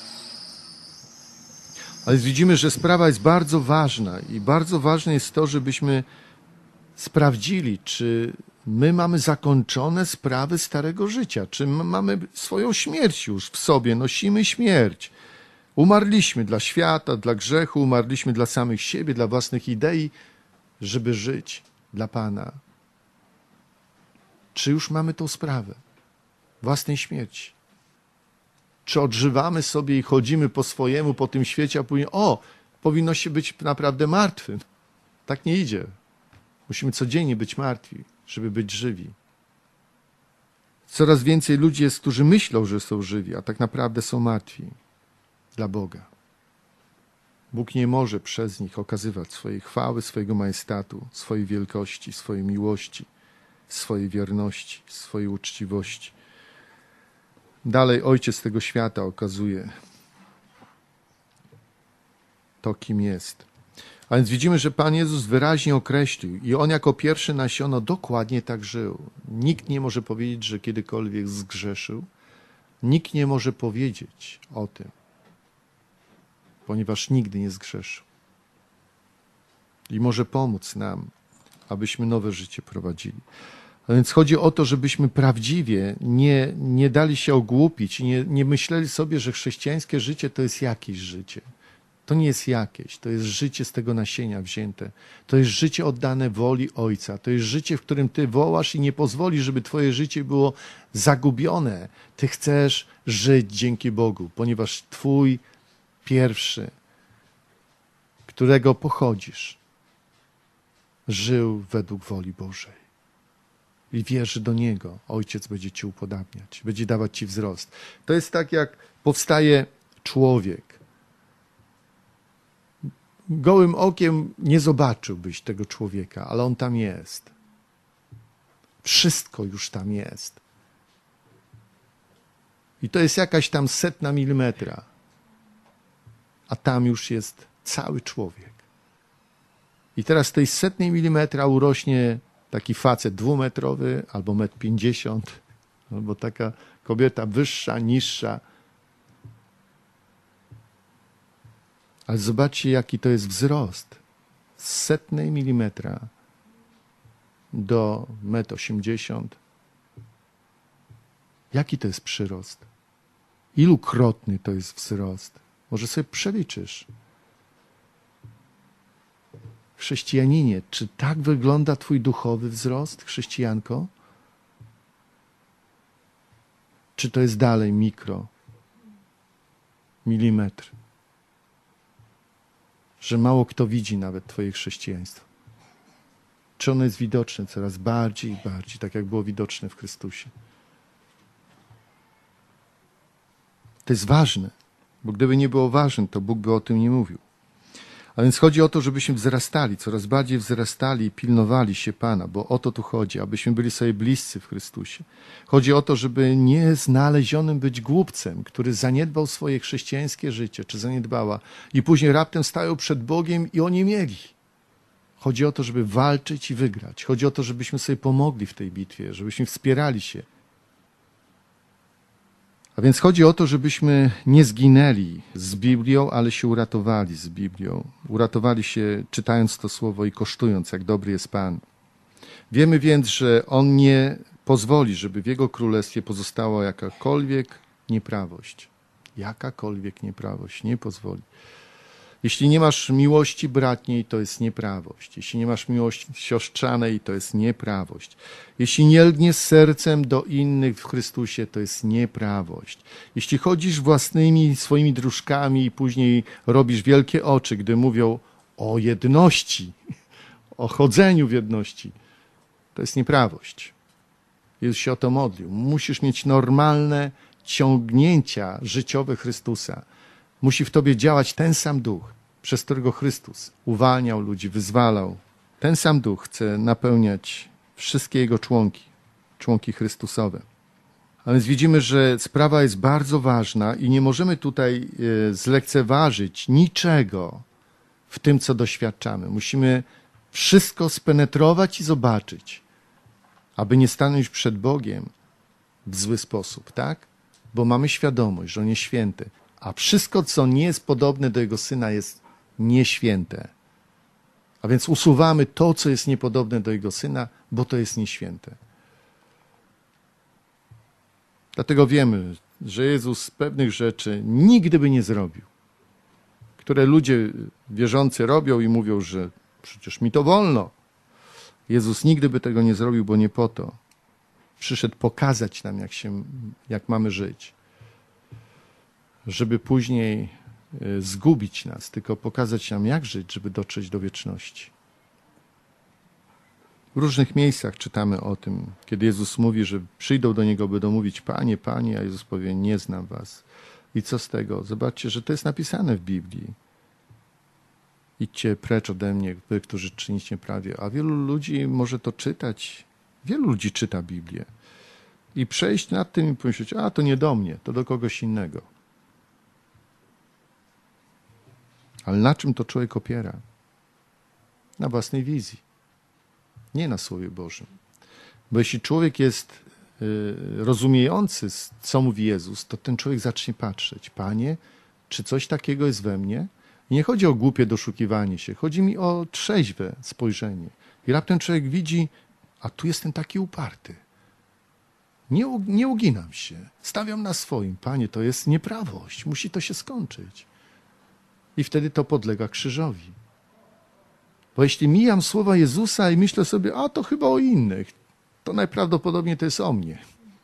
Ale widzimy, że sprawa jest bardzo ważna i bardzo ważne jest to, żebyśmy sprawdzili, czy my mamy zakończone sprawy starego życia, czy mamy swoją śmierć już w sobie, nosimy śmierć. Umarliśmy dla świata, dla grzechu, umarliśmy dla samych siebie, dla własnych idei, żeby żyć dla Pana. Czy już mamy tą sprawę własnej śmierci? Czy odżywamy sobie i chodzimy po swojemu, po tym świecie, a później, powinno się być naprawdę martwym. Tak nie idzie. Musimy codziennie być martwi, żeby być żywi. Coraz więcej ludzi jest, którzy myślą, że są żywi, a tak naprawdę są martwi dla Boga. Bóg nie może przez nich okazywać swojej chwały, swojego majestatu, swojej wielkości, swojej miłości, swojej wierności, swojej uczciwości. Dalej Ojciec tego świata okazuje to, kim jest. A więc widzimy, że Pan Jezus wyraźnie określił i On jako pierwsze nasiono dokładnie tak żył. Nikt nie może powiedzieć, że kiedykolwiek zgrzeszył. Nikt nie może powiedzieć o tym, ponieważ nigdy nie zgrzeszył. I może pomóc nam, abyśmy nowe życie prowadzili. A więc chodzi o to, żebyśmy prawdziwie nie dali się ogłupić i nie myśleli sobie, że chrześcijańskie życie to jest jakieś życie. To nie jest jakieś, to jest życie z tego nasienia wzięte. To jest życie oddane woli Ojca. To jest życie, w którym Ty wołasz i nie pozwolisz, żeby Twoje życie było zagubione. Ty chcesz żyć dzięki Bogu, ponieważ Twój pierwszy, którego pochodzisz, żył według woli Bożej. I wierzy do Niego. Ojciec będzie Cię upodabniać, będzie dawać Ci wzrost. To jest tak, jak powstaje człowiek. Gołym okiem nie zobaczyłbyś tego człowieka, ale on tam jest. Wszystko już tam jest. I to jest jakaś tam 100 milimetra. A tam już jest cały człowiek. I teraz z tej 100 milimetra urośnie taki facet 2-metrowy, albo 1,50 m, albo taka kobieta wyższa, niższa. Ale zobaczcie, jaki to jest wzrost. Z 100 milimetra do 1,80 m. Jaki to jest przyrost? Ilukrotny to jest wzrost? Może sobie przeliczysz. Chrześcijaninie, czy tak wygląda Twój duchowy wzrost, chrześcijanko? Czy to jest dalej milimetr? Że mało kto widzi nawet Twoje chrześcijaństwo. Czy ono jest widoczne coraz bardziej i bardziej, tak jak było widoczne w Chrystusie. To jest ważne, bo gdyby nie było ważne, to Bóg by o tym nie mówił. A więc chodzi o to, żebyśmy wzrastali, coraz bardziej wzrastali i pilnowali się Pana, bo o to tu chodzi, abyśmy byli sobie bliscy w Chrystusie. Chodzi o to, żeby nie znalezionym być głupcem, który zaniedbał swoje chrześcijańskie życie, czy zaniedbała, i później raptem stają przed Bogiem i oni mieli. Chodzi o to, żeby walczyć i wygrać. Chodzi o to, żebyśmy sobie pomogli w tej bitwie, żebyśmy wspierali się. A więc chodzi o to, żebyśmy nie zginęli z Biblią, ale się uratowali z Biblią. Uratowali się czytając to słowo i kosztując, jak dobry jest Pan. Wiemy więc, że On nie pozwoli, żeby w Jego królestwie pozostała jakakolwiek nieprawość. Jakakolwiek nieprawość nie pozwoli. Jeśli nie masz miłości bratniej, to jest nieprawość. Jeśli nie masz miłości siostrzanej, to jest nieprawość. Jeśli nie lgniesz sercem do innych w Chrystusie, to jest nieprawość. Jeśli chodzisz własnymi swoimi dróżkami i później robisz wielkie oczy, gdy mówią o jedności, o chodzeniu w jedności. To jest nieprawość. Jezus się o to modlił. Musisz mieć normalne ciągnięcia życiowe Chrystusa. Musi w tobie działać ten sam duch, przez którego Chrystus uwalniał ludzi, wyzwalał. Ten sam duch chce napełniać wszystkie jego członki Chrystusowe. A więc widzimy, że sprawa jest bardzo ważna i nie możemy tutaj zlekceważyć niczego w tym, co doświadczamy. Musimy wszystko spenetrować i zobaczyć, aby nie stanąć przed Bogiem w zły sposób, tak? Bo mamy świadomość, że On jest święty, a wszystko, co nie jest podobne do Jego Syna, jest nieświęte. A więc usuwamy to, co jest niepodobne do Jego Syna, bo to jest nieświęte. Dlatego wiemy, że Jezus pewnych rzeczy nigdy by nie zrobił, które ludzie wierzący robią i mówią, że przecież mi to wolno. Jezus nigdy by tego nie zrobił, bo nie po to. Przyszedł pokazać nam, jak mamy żyć. Żeby później zgubić nas, tylko pokazać nam, jak żyć, żeby dotrzeć do wieczności. W różnych miejscach czytamy o tym, kiedy Jezus mówi, że przyjdą do Niego, będą mówić: Panie, Panie, a Jezus powie: nie znam was. I co z tego? Zobaczcie, że to jest napisane w Biblii. Idźcie precz ode mnie, wy, którzy czynicie prawie. A wielu ludzi może to czytać. Wielu ludzi czyta Biblię. I przejść nad tym i pomyśleć: a to nie do mnie, to do kogoś innego. Ale na czym to człowiek opiera? Na własnej wizji. Nie na Słowie Bożym. Bo jeśli człowiek jest rozumiejący, co mówi Jezus, to ten człowiek zacznie patrzeć: Panie, czy coś takiego jest we mnie? I nie chodzi o głupie doszukiwanie się, chodzi mi o trzeźwe spojrzenie. I raptem człowiek widzi: a tu jestem taki uparty. Nie uginam się, stawiam na swoim. Panie, to jest nieprawość, musi to się skończyć. I wtedy to podlega krzyżowi. Bo jeśli mijam słowa Jezusa i myślę sobie: a to chyba o innych, to najprawdopodobniej to jest o mnie.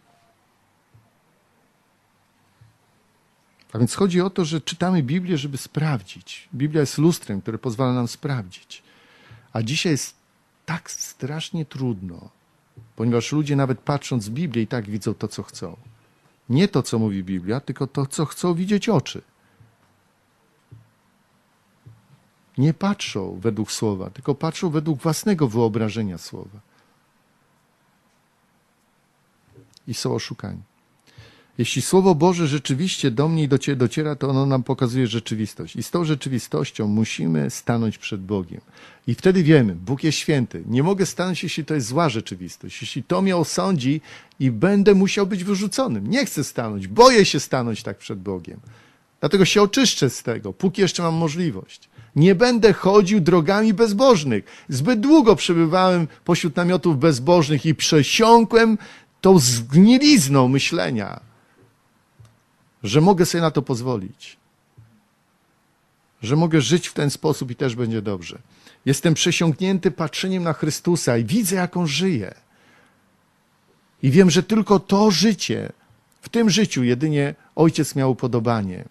A więc chodzi o to, że czytamy Biblię, żeby sprawdzić. Biblia jest lustrem, które pozwala nam sprawdzić. A dzisiaj jest tak strasznie trudno, ponieważ ludzie nawet patrząc w Biblię i tak widzą to, co chcą. Nie to, co mówi Biblia, tylko to, co chcą widzieć oczy. Nie patrzą według słowa, tylko patrzą według własnego wyobrażenia słowa. I są oszukani. Jeśli Słowo Boże rzeczywiście do mnie i do Ciebie dociera, to ono nam pokazuje rzeczywistość. I z tą rzeczywistością musimy stanąć przed Bogiem. I wtedy wiemy: Bóg jest święty. Nie mogę stanąć, jeśli to jest zła rzeczywistość. Jeśli to mnie osądzi i będę musiał być wyrzuconym. Nie chcę stanąć, boję się stanąć tak przed Bogiem. Dlatego się oczyszczę z tego, póki jeszcze mam możliwość. Nie będę chodził drogami bezbożnych. Zbyt długo przebywałem pośród namiotów bezbożnych i przesiąkłem tą zgnilizną myślenia, że mogę sobie na to pozwolić. Że mogę żyć w ten sposób i też będzie dobrze. Jestem przesiąknięty patrzeniem na Chrystusa i widzę, jak On żyje. I wiem, że tylko to życie, w tym życiu jedynie Ojciec miał upodobanie.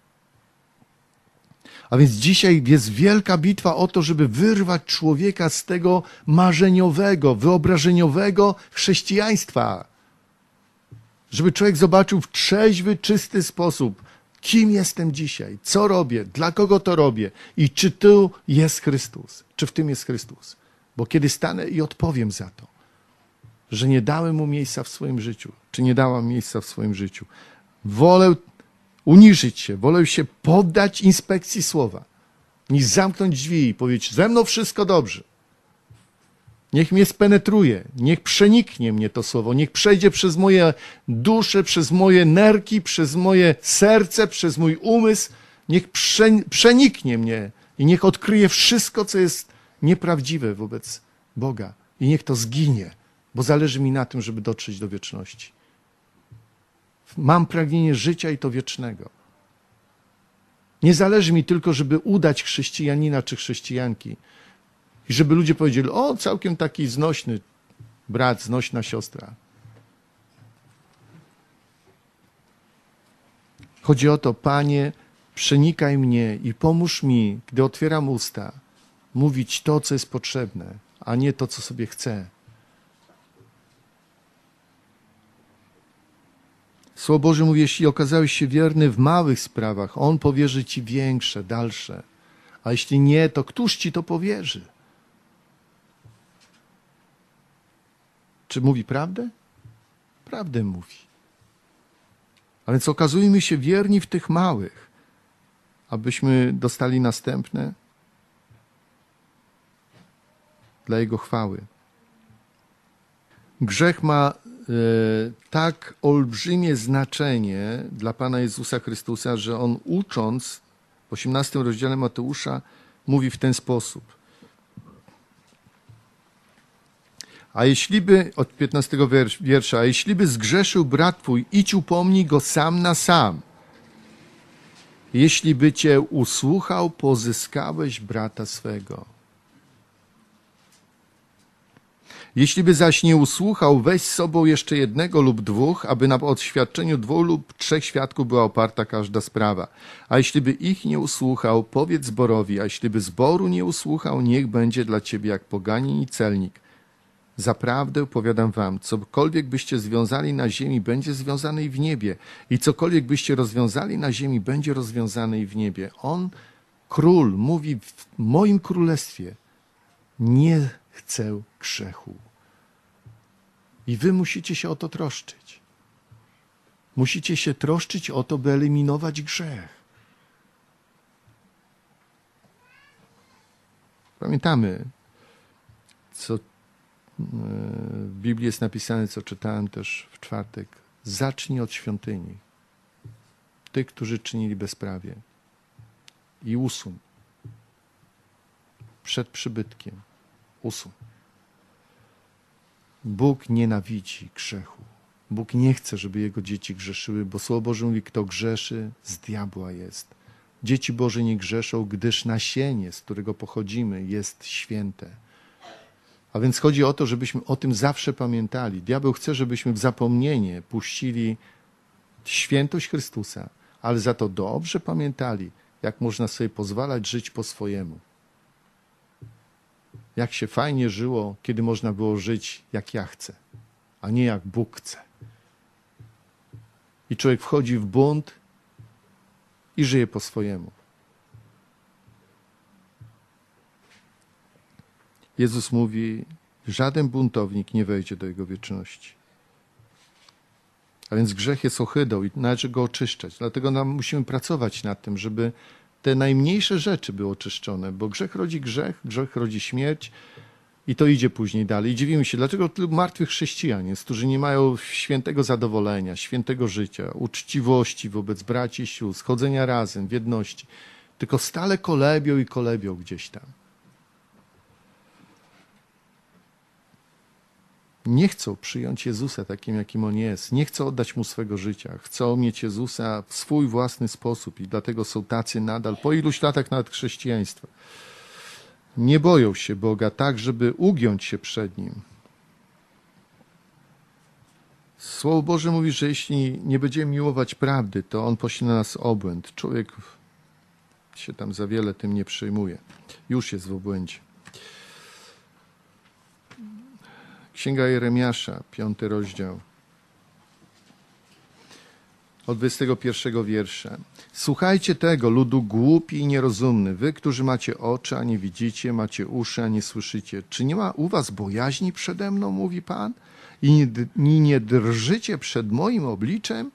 A więc dzisiaj jest wielka bitwa o to, żeby wyrwać człowieka z tego marzeniowego, wyobrażeniowego chrześcijaństwa. Żeby człowiek zobaczył w trzeźwy, czysty sposób, kim jestem dzisiaj, co robię, dla kogo to robię i czy tu jest Chrystus, czy w tym jest Chrystus. Bo kiedy stanę i odpowiem za to, że nie dałem Mu miejsca w swoim życiu, czy nie dałam miejsca w swoim życiu, wolę uniżyć się, wolę się poddać inspekcji słowa, niż zamknąć drzwi i powiedzieć: ze mną wszystko dobrze. Niech mnie spenetruje, niech przeniknie mnie to słowo, niech przejdzie przez moje dusze, przez moje nerki, przez moje serce, przez mój umysł, niech przeniknie mnie i niech odkryje wszystko, co jest nieprawdziwe wobec Boga. I niech to zginie, bo zależy mi na tym, żeby dotrzeć do wieczności. Mam pragnienie życia i to wiecznego. Nie zależy mi tylko, żeby udać chrześcijanina czy chrześcijanki i żeby ludzie powiedzieli: o, całkiem taki znośny brat, znośna siostra. Chodzi o to: Panie, przenikaj mnie i pomóż mi, gdy otwieram usta, mówić to, co jest potrzebne, a nie to, co sobie chce. Słowo Boże mówi, jeśli okazałeś się wierny w małych sprawach, On powierzy ci większe, dalsze. A jeśli nie, to któż ci to powierzy? Czy mówi prawdę? Prawdę mówi. A więc okazujmy się wierni w tych małych, abyśmy dostali następne dla Jego chwały. Grzech ma tak olbrzymie znaczenie dla Pana Jezusa Chrystusa, że On ucząc w 18 rozdziale Mateusza mówi w ten sposób. A jeśliby, od 15 wiersza, a jeśliby zgrzeszył brat twój, idź upomnij go sam na sam. Jeśli by cię usłuchał, pozyskałeś brata swego. Jeśli by zaś nie usłuchał, weź z sobą jeszcze jednego lub dwóch, aby na oświadczeniu 2 lub 3 świadków była oparta każda sprawa. A jeśli by ich nie usłuchał, powiedz zborowi, a jeśli by zboru nie usłuchał, niech będzie dla ciebie jak poganin i celnik. Zaprawdę powiadam wam, cokolwiek byście związali na ziemi, będzie związane i w niebie. I cokolwiek byście rozwiązali na ziemi, będzie rozwiązane i w niebie. On, król, mówi w moim królestwie nie chcę grzechu. I wy musicie się o to troszczyć. Musicie się troszczyć o to, by eliminować grzech. Pamiętamy, co w Biblii jest napisane, co czytałem też w czwartek. Zacznij od świątyni. Tych, którzy czynili bezprawie. I usuń. Przed przybytkiem. Usuń. Bóg nienawidzi grzechu. Bóg nie chce, żeby Jego dzieci grzeszyły, bo Słowo Boże mówi, kto grzeszy, z diabła jest. Dzieci Boże nie grzeszą, gdyż nasienie, z którego pochodzimy, jest święte. A więc chodzi o to, żebyśmy o tym zawsze pamiętali. Diabeł chce, żebyśmy w zapomnienie puścili świętość Chrystusa, ale za to dobrze pamiętali, jak można sobie pozwalać żyć po swojemu. Jak się fajnie żyło, kiedy można było żyć jak ja chcę, a nie jak Bóg chce. I człowiek wchodzi w bunt i żyje po swojemu. Jezus mówi, żaden buntownik nie wejdzie do Jego wieczności. A więc grzech jest ohydą i należy go oczyszczać. Dlatego musimy pracować nad tym, żeby te najmniejsze rzeczy były oczyszczone, bo grzech rodzi śmierć i to idzie później dalej. I dziwimy się, dlaczego tylu martwych chrześcijan jest, którzy nie mają świętego zadowolenia, świętego życia, uczciwości wobec braci i sióstr, chodzenia razem w jedności, tylko stale kolebią gdzieś tam. Nie chcą przyjąć Jezusa takim, jakim On jest. Nie chcą oddać Mu swego życia. Chcą mieć Jezusa w swój własny sposób i dlatego są tacy nadal, po iluś latach nawet chrześcijaństwa. Nie boją się Boga tak, żeby ugiąć się przed Nim. Słowo Boże mówi, że jeśli nie będziemy miłować prawdy, to On pośle na nas obłęd. Człowiek się tam za wiele tym nie przejmuje. Już jest w obłędzie. Księga Jeremiasza, 5 rozdział, od 21 wiersza. Słuchajcie tego, ludu głupi i nierozumny, wy, którzy macie oczy, a nie widzicie, macie uszy, a nie słyszycie. Czy nie ma u was bojaźni przede mną, mówi Pan? I nie drżycie przed moim obliczem?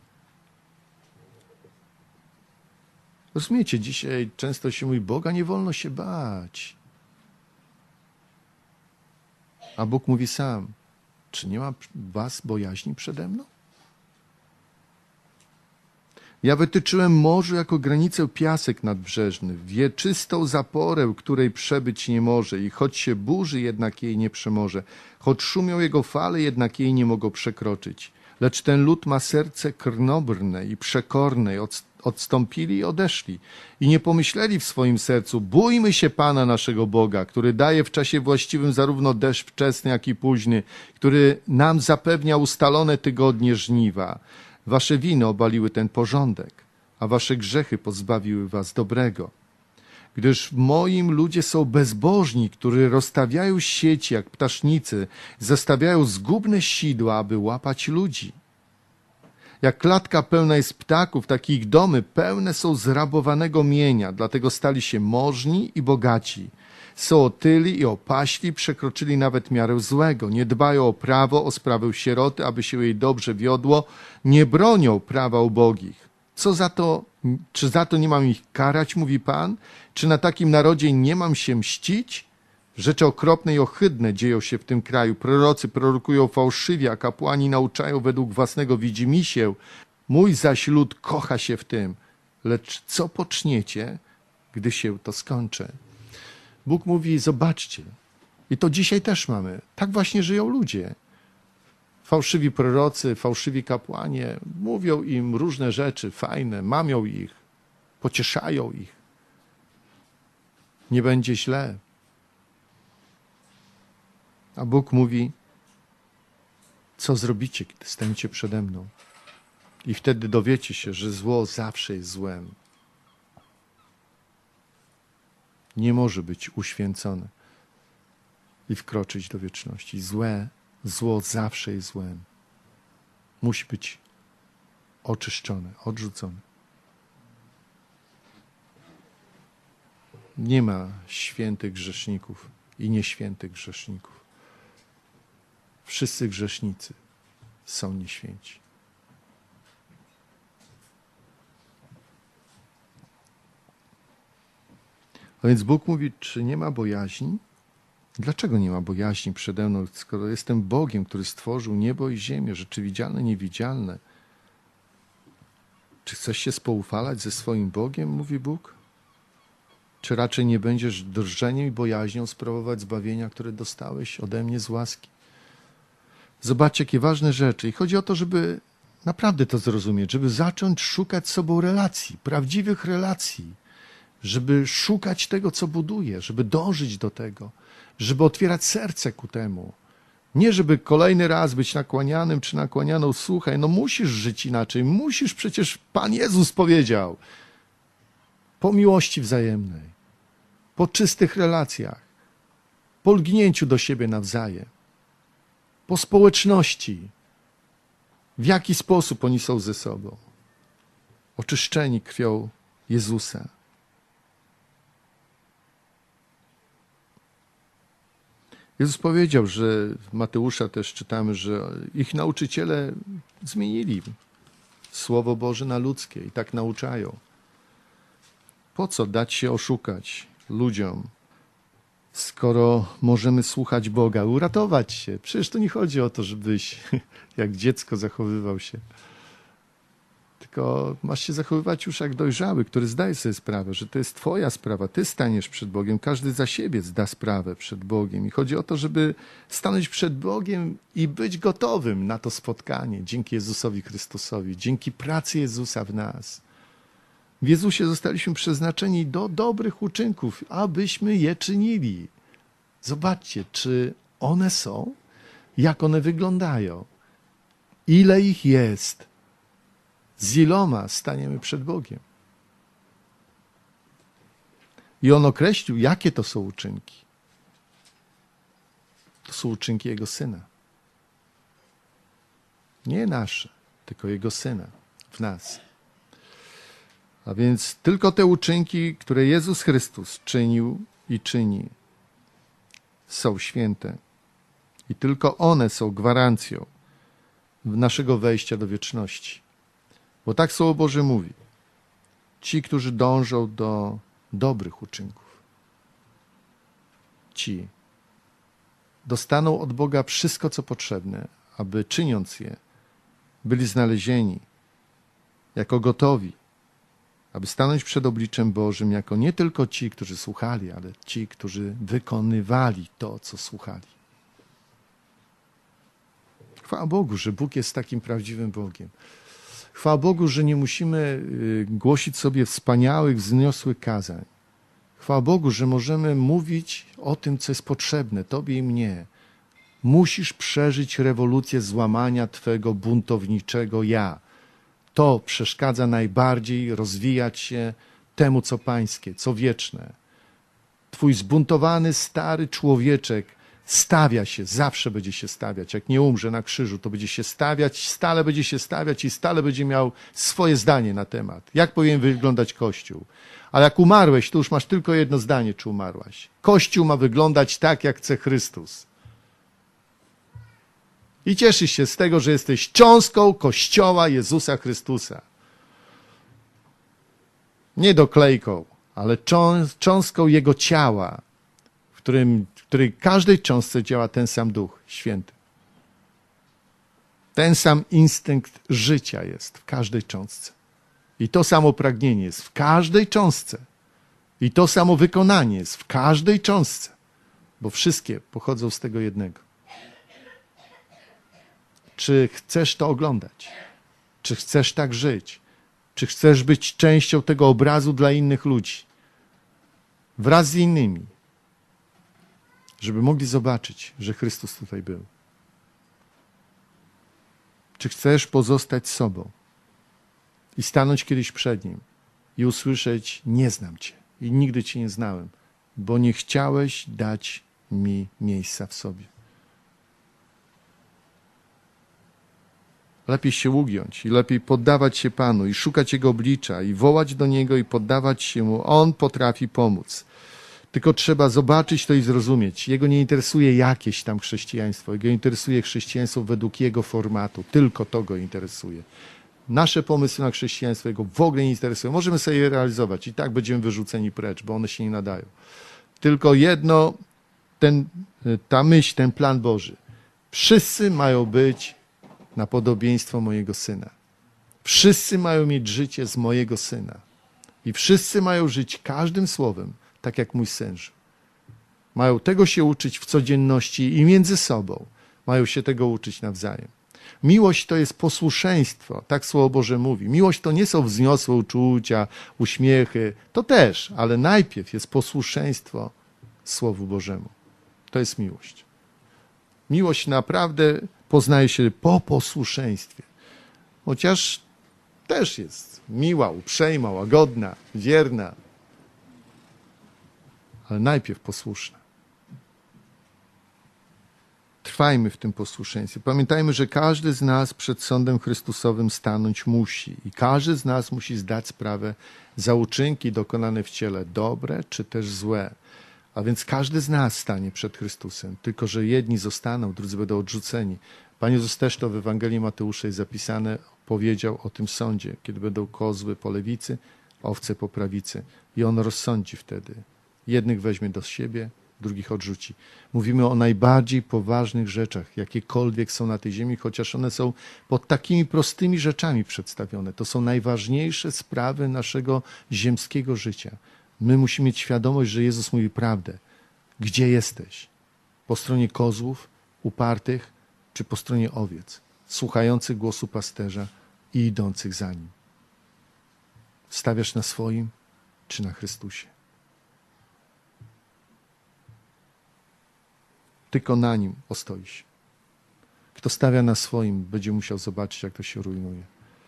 Rozumiecie, dzisiaj często się mówi, Boga nie wolno się bać. A Bóg mówi sam, czy nie ma was bojaźni przede mną? Ja wytyczyłem morzu jako granicę piasek nadbrzeżny, wieczystą zaporę, której przebyć nie może i choć się burzy, jednak jej nie przemoże. Choć szumią jego fale, jednak jej nie mogą przekroczyć. Lecz ten lud ma serce krnobrne i przekorne, odstąpili i odeszli. I nie pomyśleli w swoim sercu, bójmy się Pana naszego Boga, który daje w czasie właściwym zarówno deszcz wczesny, jak i późny, który nam zapewnia ustalone tygodnie żniwa. Wasze winy obaliły ten porządek, a wasze grzechy pozbawiły was dobrego. gdyż w moim ludzie są bezbożni, którzy rozstawiają sieci jak ptasznicy, zostawiają zgubne sidła, aby łapać ludzi. Jak klatka pełna jest ptaków, takie ich domy pełne są zrabowanego mienia, dlatego stali się możni i bogaci. Są otyli i opaśli, przekroczyli nawet miarę złego. Nie dbają o prawo, o sprawę sieroty, aby się jej dobrze wiodło. Nie bronią prawa ubogich. Czy za to nie mam ich karać, mówi Pan? Czy na takim narodzie nie mam się mścić? Rzeczy okropne i ohydne dzieją się w tym kraju. Prorocy prorokują fałszywie, a kapłani nauczają według własnego widzimisię. Mój zaś lud kocha się w tym. Lecz co poczniecie, gdy się to skończy? Bóg mówi, zobaczcie. I to dzisiaj też mamy. Tak właśnie żyją ludzie. Fałszywi prorocy, fałszywi kapłanie mówią im różne rzeczy fajne, mamią ich, pocieszają ich. Nie będzie źle. A Bóg mówi, co zrobicie, kiedy staniecie przede mną? I wtedy dowiecie się, że zło zawsze jest złem. Nie może być uświęcone i wkroczyć do wieczności. Zło zawsze jest złem. Musi być oczyszczone, odrzucone. Nie ma świętych grzeszników i nieświętych grzeszników. Wszyscy grzesznicy są nieświęci. A więc Bóg mówi, czy nie ma bojaźni? Dlaczego nie ma bojaźni przede mną, skoro jestem Bogiem, który stworzył niebo i ziemię, rzeczy widzialne, niewidzialne? Czy chcesz się spoufalać ze swoim Bogiem, mówi Bóg? Czy raczej nie będziesz drżeniem i bojaźnią sprawować zbawienia, które dostałeś ode mnie z łaski? Zobaczcie, jakie ważne rzeczy. I chodzi o to, żeby naprawdę to zrozumieć, żeby zacząć szukać z sobą relacji, prawdziwych relacji, żeby szukać tego, co buduje, żeby dążyć do tego, żeby otwierać serce ku temu. Nie, żeby kolejny raz być nakłanianym czy nakłanianą, słuchaj, no musisz żyć inaczej, musisz, przecież Pan Jezus powiedział, po miłości wzajemnej, po czystych relacjach, po lgnięciu do siebie nawzajem, po społeczności, w jaki sposób oni są ze sobą, oczyszczeni krwią Jezusa. Jezus powiedział, że w Mateusza też czytamy, że ich nauczyciele zmienili Słowo Boże na ludzkie i tak nauczają. Po co dać się oszukać ludziom, skoro możemy słuchać Boga, uratować się? Przecież to nie chodzi o to, żebyś jak dziecko zachowywał się. Tylko masz się zachowywać już jak dojrzały, który zdaje sobie sprawę, że to jest twoja sprawa. Ty staniesz przed Bogiem, każdy za siebie zda sprawę przed Bogiem. I chodzi o to, żeby stanąć przed Bogiem i być gotowym na to spotkanie dzięki Jezusowi Chrystusowi, dzięki pracy Jezusa w nas. W Jezusie zostaliśmy przeznaczeni do dobrych uczynków, abyśmy je czynili. Zobaczcie, czy one są, jak one wyglądają, ile ich jest. Z iloma staniemy przed Bogiem. I On określił, jakie to są uczynki. To są uczynki Jego Syna. Nie nasze, tylko Jego Syna w nas. A więc tylko te uczynki, które Jezus Chrystus czynił i czyni, są święte. I tylko one są gwarancją naszego wejścia do wieczności. Bo tak Słowo Boże mówi. Ci, którzy dążą do dobrych uczynków, ci dostaną od Boga wszystko, co potrzebne, aby czyniąc je, byli znalezieni jako gotowi, aby stanąć przed obliczem Bożym jako nie tylko ci, którzy słuchali, ale ci, którzy wykonywali to, co słuchali. Chwała Bogu, że Bóg jest takim prawdziwym Bogiem. Chwała Bogu, że nie musimy głosić sobie wspaniałych, wzniosłych kazań. Chwała Bogu, że możemy mówić o tym, co jest potrzebne Tobie i mnie. Musisz przeżyć rewolucję złamania Twego buntowniczego ja. To przeszkadza najbardziej rozwijać się temu, co pańskie, co wieczne. Twój zbuntowany, stary człowieczek stawia się, zawsze będzie się stawiać. Jak nie umrze na krzyżu, to będzie się stawiać, stale będzie się stawiać i stale będzie miał swoje zdanie na temat. Jak powinien wyglądać Kościół? Ale jak umarłeś, to już masz tylko jedno zdanie, czy umarłaś. Kościół ma wyglądać tak, jak chce Chrystus. I cieszysz się z tego, że jesteś cząstką Kościoła Jezusa Chrystusa. Nie doklejką, ale cząstką Jego ciała, w której każdej cząstce działa ten sam Duch Święty. Ten sam instynkt życia jest w każdej cząstce. I to samo pragnienie jest w każdej cząstce. I to samo wykonanie jest w każdej cząstce. Bo wszystkie pochodzą z tego jednego. Czy chcesz to oglądać? Czy chcesz tak żyć? Czy chcesz być częścią tego obrazu dla innych ludzi? Wraz z innymi. Żeby mogli zobaczyć, że Chrystus tutaj był. Czy chcesz pozostać sobą i stanąć kiedyś przed Nim i usłyszeć: nie znam Cię i nigdy Cię nie znałem, bo nie chciałeś dać mi miejsca w sobie. Lepiej się ugiąć i lepiej poddawać się Panu i szukać Jego oblicza i wołać do Niego i poddawać się Mu. On potrafi pomóc. Tylko trzeba zobaczyć to i zrozumieć. Jego nie interesuje jakieś tam chrześcijaństwo. Jego interesuje chrześcijaństwo według Jego formatu. Tylko to Go interesuje. Nasze pomysły na chrześcijaństwo Jego w ogóle nie interesują. Możemy sobie je realizować i tak będziemy wyrzuceni precz, bo one się nie nadają. Tylko jedno, ta myśl, ten plan Boży. Wszyscy mają być na podobieństwo mojego Syna. Wszyscy mają mieć życie z mojego Syna. I wszyscy mają żyć każdym słowem, tak jak mój Syn żył. Mają tego się uczyć w codzienności i między sobą. Mają się tego uczyć nawzajem. Miłość to jest posłuszeństwo, tak Słowo Boże mówi. Miłość to nie są wzniosłe uczucia, uśmiechy, to też, ale najpierw jest posłuszeństwo Słowu Bożemu. To jest miłość. Miłość naprawdę poznaje się po posłuszeństwie. Chociaż też jest miła, uprzejma, łagodna, wierna, ale najpierw posłuszna. Trwajmy w tym posłuszeństwie. Pamiętajmy, że każdy z nas przed sądem Chrystusowym stanąć musi i każdy z nas musi zdać sprawę za uczynki dokonane w ciele, dobre czy też złe. A więc każdy z nas stanie przed Chrystusem, tylko że jedni zostaną, drudzy będą odrzuceni. Pan Jezus też to w Ewangelii Mateusza jest zapisane, powiedział o tym sądzie, kiedy będą kozły po lewicy, owce po prawicy. I On rozsądzi wtedy. Jednych weźmie do siebie, drugich odrzuci. Mówimy o najbardziej poważnych rzeczach, jakiekolwiek są na tej ziemi, chociaż one są pod takimi prostymi rzeczami przedstawione. To są najważniejsze sprawy naszego ziemskiego życia. My musimy mieć świadomość, że Jezus mówi prawdę. Gdzie jesteś? Po stronie kozłów, upartych, czy po stronie owiec, słuchających głosu pasterza i idących za Nim? Stawiasz na swoim, czy na Chrystusie? Tylko na Nim ostoisz. Kto stawia na swoim, będzie musiał zobaczyć, jak to się rujnuje.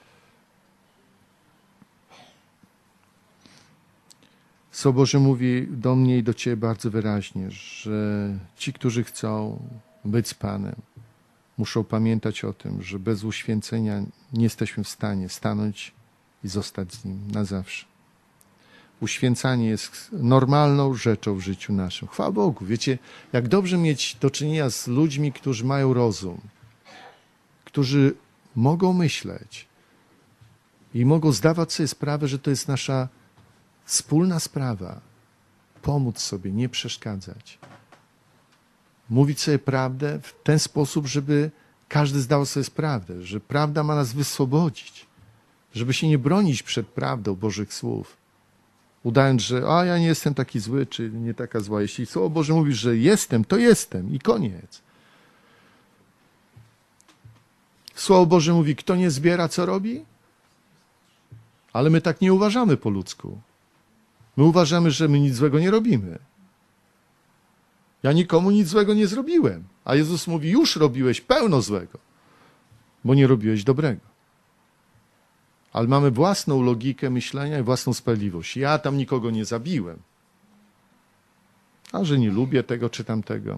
Słowo Boże mówi do mnie i do Ciebie bardzo wyraźnie, że ci, którzy chcą być z Panem, muszą pamiętać o tym, że bez uświęcenia nie jesteśmy w stanie stanąć i zostać z Nim na zawsze. Uświęcanie jest normalną rzeczą w życiu naszym. Chwała Bogu. Wiecie, jak dobrze mieć do czynienia z ludźmi, którzy mają rozum, którzy mogą myśleć i mogą zdawać sobie sprawę, że to jest nasza wspólna sprawa. Pomóc sobie, nie przeszkadzać. Mówić sobie prawdę w ten sposób, żeby każdy zdał sobie sprawę, że prawda ma nas wyswobodzić, żeby się nie bronić przed prawdą Bożych słów, udając, że ja nie jestem taki zły, czy nie taka zła. Jeśli Słowo Boże mówi, że jestem, to jestem i koniec. Słowo Boże mówi, kto nie zbiera, co robi? Ale my tak nie uważamy po ludzku. My uważamy, że my nic złego nie robimy. Ja nikomu nic złego nie zrobiłem. A Jezus mówi, już robiłeś pełno złego, bo nie robiłeś dobrego. Ale mamy własną logikę myślenia i własną sprawiedliwość. Ja tam nikogo nie zabiłem. a że nie lubię tego czy tamtego.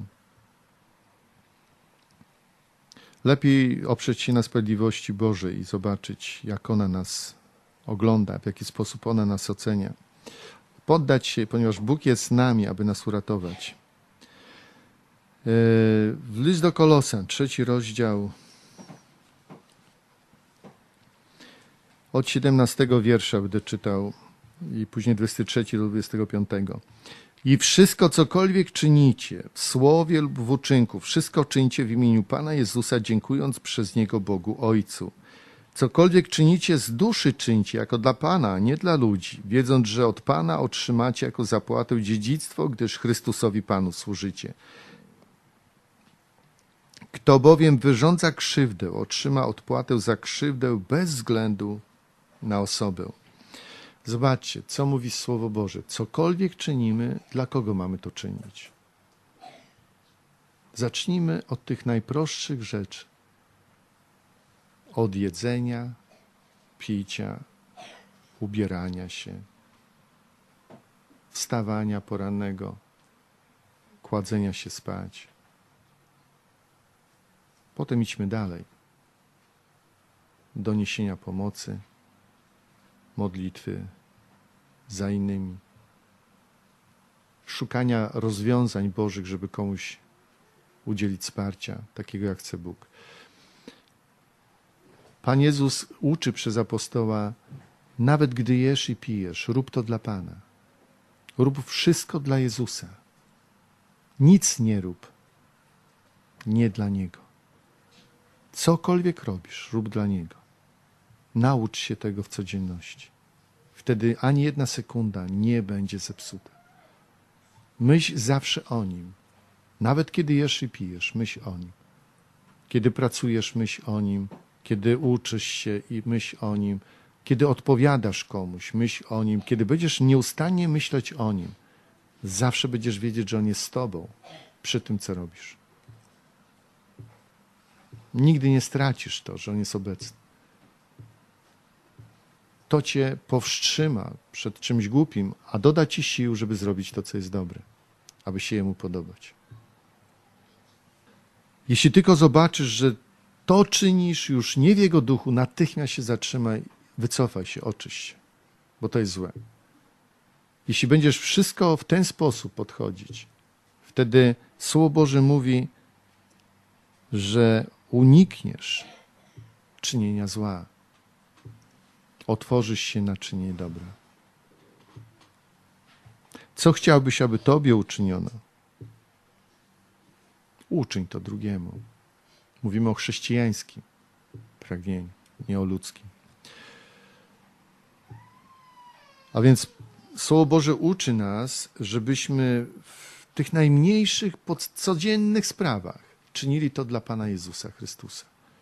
Lepiej oprzeć się na sprawiedliwości Bożej i zobaczyć, jak ona nas ogląda, w jaki sposób ona nas ocenia. Poddać się, ponieważ Bóg jest z nami, aby nas uratować. List do Kolosan, 3 rozdział, od 17 wiersza będę czytał i później 23 do 25. I wszystko, cokolwiek czynicie, w słowie lub w uczynku, wszystko czyńcie w imieniu Pana Jezusa, dziękując przez Niego Bogu Ojcu. Cokolwiek czynicie z duszy, czyńcie jako dla Pana, a nie dla ludzi, wiedząc, że od Pana otrzymacie jako zapłatę dziedzictwo, gdyż Chrystusowi Panu służycie. Kto bowiem wyrządza krzywdę, otrzyma odpłatę za krzywdę bez względu na osobę. Zobaczcie, co mówi Słowo Boże. Cokolwiek czynimy, dla kogo mamy to czynić? Zacznijmy od tych najprostszych rzeczy. Od jedzenia, picia, ubierania się, wstawania porannego, kładzenia się spać. Potem idźmy dalej. Do niesienia pomocy, modlitwy za innymi, szukania rozwiązań Bożych, żeby komuś udzielić wsparcia, takiego jak chce Bóg. Pan Jezus uczy przez apostoła, nawet gdy jesz i pijesz, rób to dla Pana. Rób wszystko dla Jezusa. Nic nie rób nie dla Niego. Cokolwiek robisz, rób dla Niego. Naucz się tego w codzienności. Wtedy ani jedna sekunda nie będzie zepsuta. Myśl zawsze o Nim. Nawet kiedy jesz i pijesz, myśl o Nim. Kiedy pracujesz, myśl o Nim. Kiedy uczysz się i myśl o Nim. Kiedy odpowiadasz komuś, myśl o Nim. Kiedy będziesz nieustannie myśleć o Nim, zawsze będziesz wiedzieć, że On jest z Tobą przy tym, co robisz. Nigdy nie stracisz to, że On jest obecny. To cię powstrzyma przed czymś głupim, a doda ci sił, żeby zrobić to, co jest dobre, aby się Jemu podobać. Jeśli tylko zobaczysz, że to czynisz już nie w Jego duchu, natychmiast się zatrzymaj, wycofaj się, oczyść się, bo to jest złe. Jeśli będziesz wszystko w ten sposób podchodzić, wtedy Słowo Boże mówi, że unikniesz czynienia zła. Otworzysz się na czynienie dobra. Co chciałbyś, aby Tobie uczyniono? Uczyń to drugiemu. Mówimy o chrześcijańskim pragnieniu, nie o ludzkim. A więc Słowo Boże uczy nas, żebyśmy w tych najmniejszych, codziennych sprawach czynili to dla Pana Jezusa Chrystusa.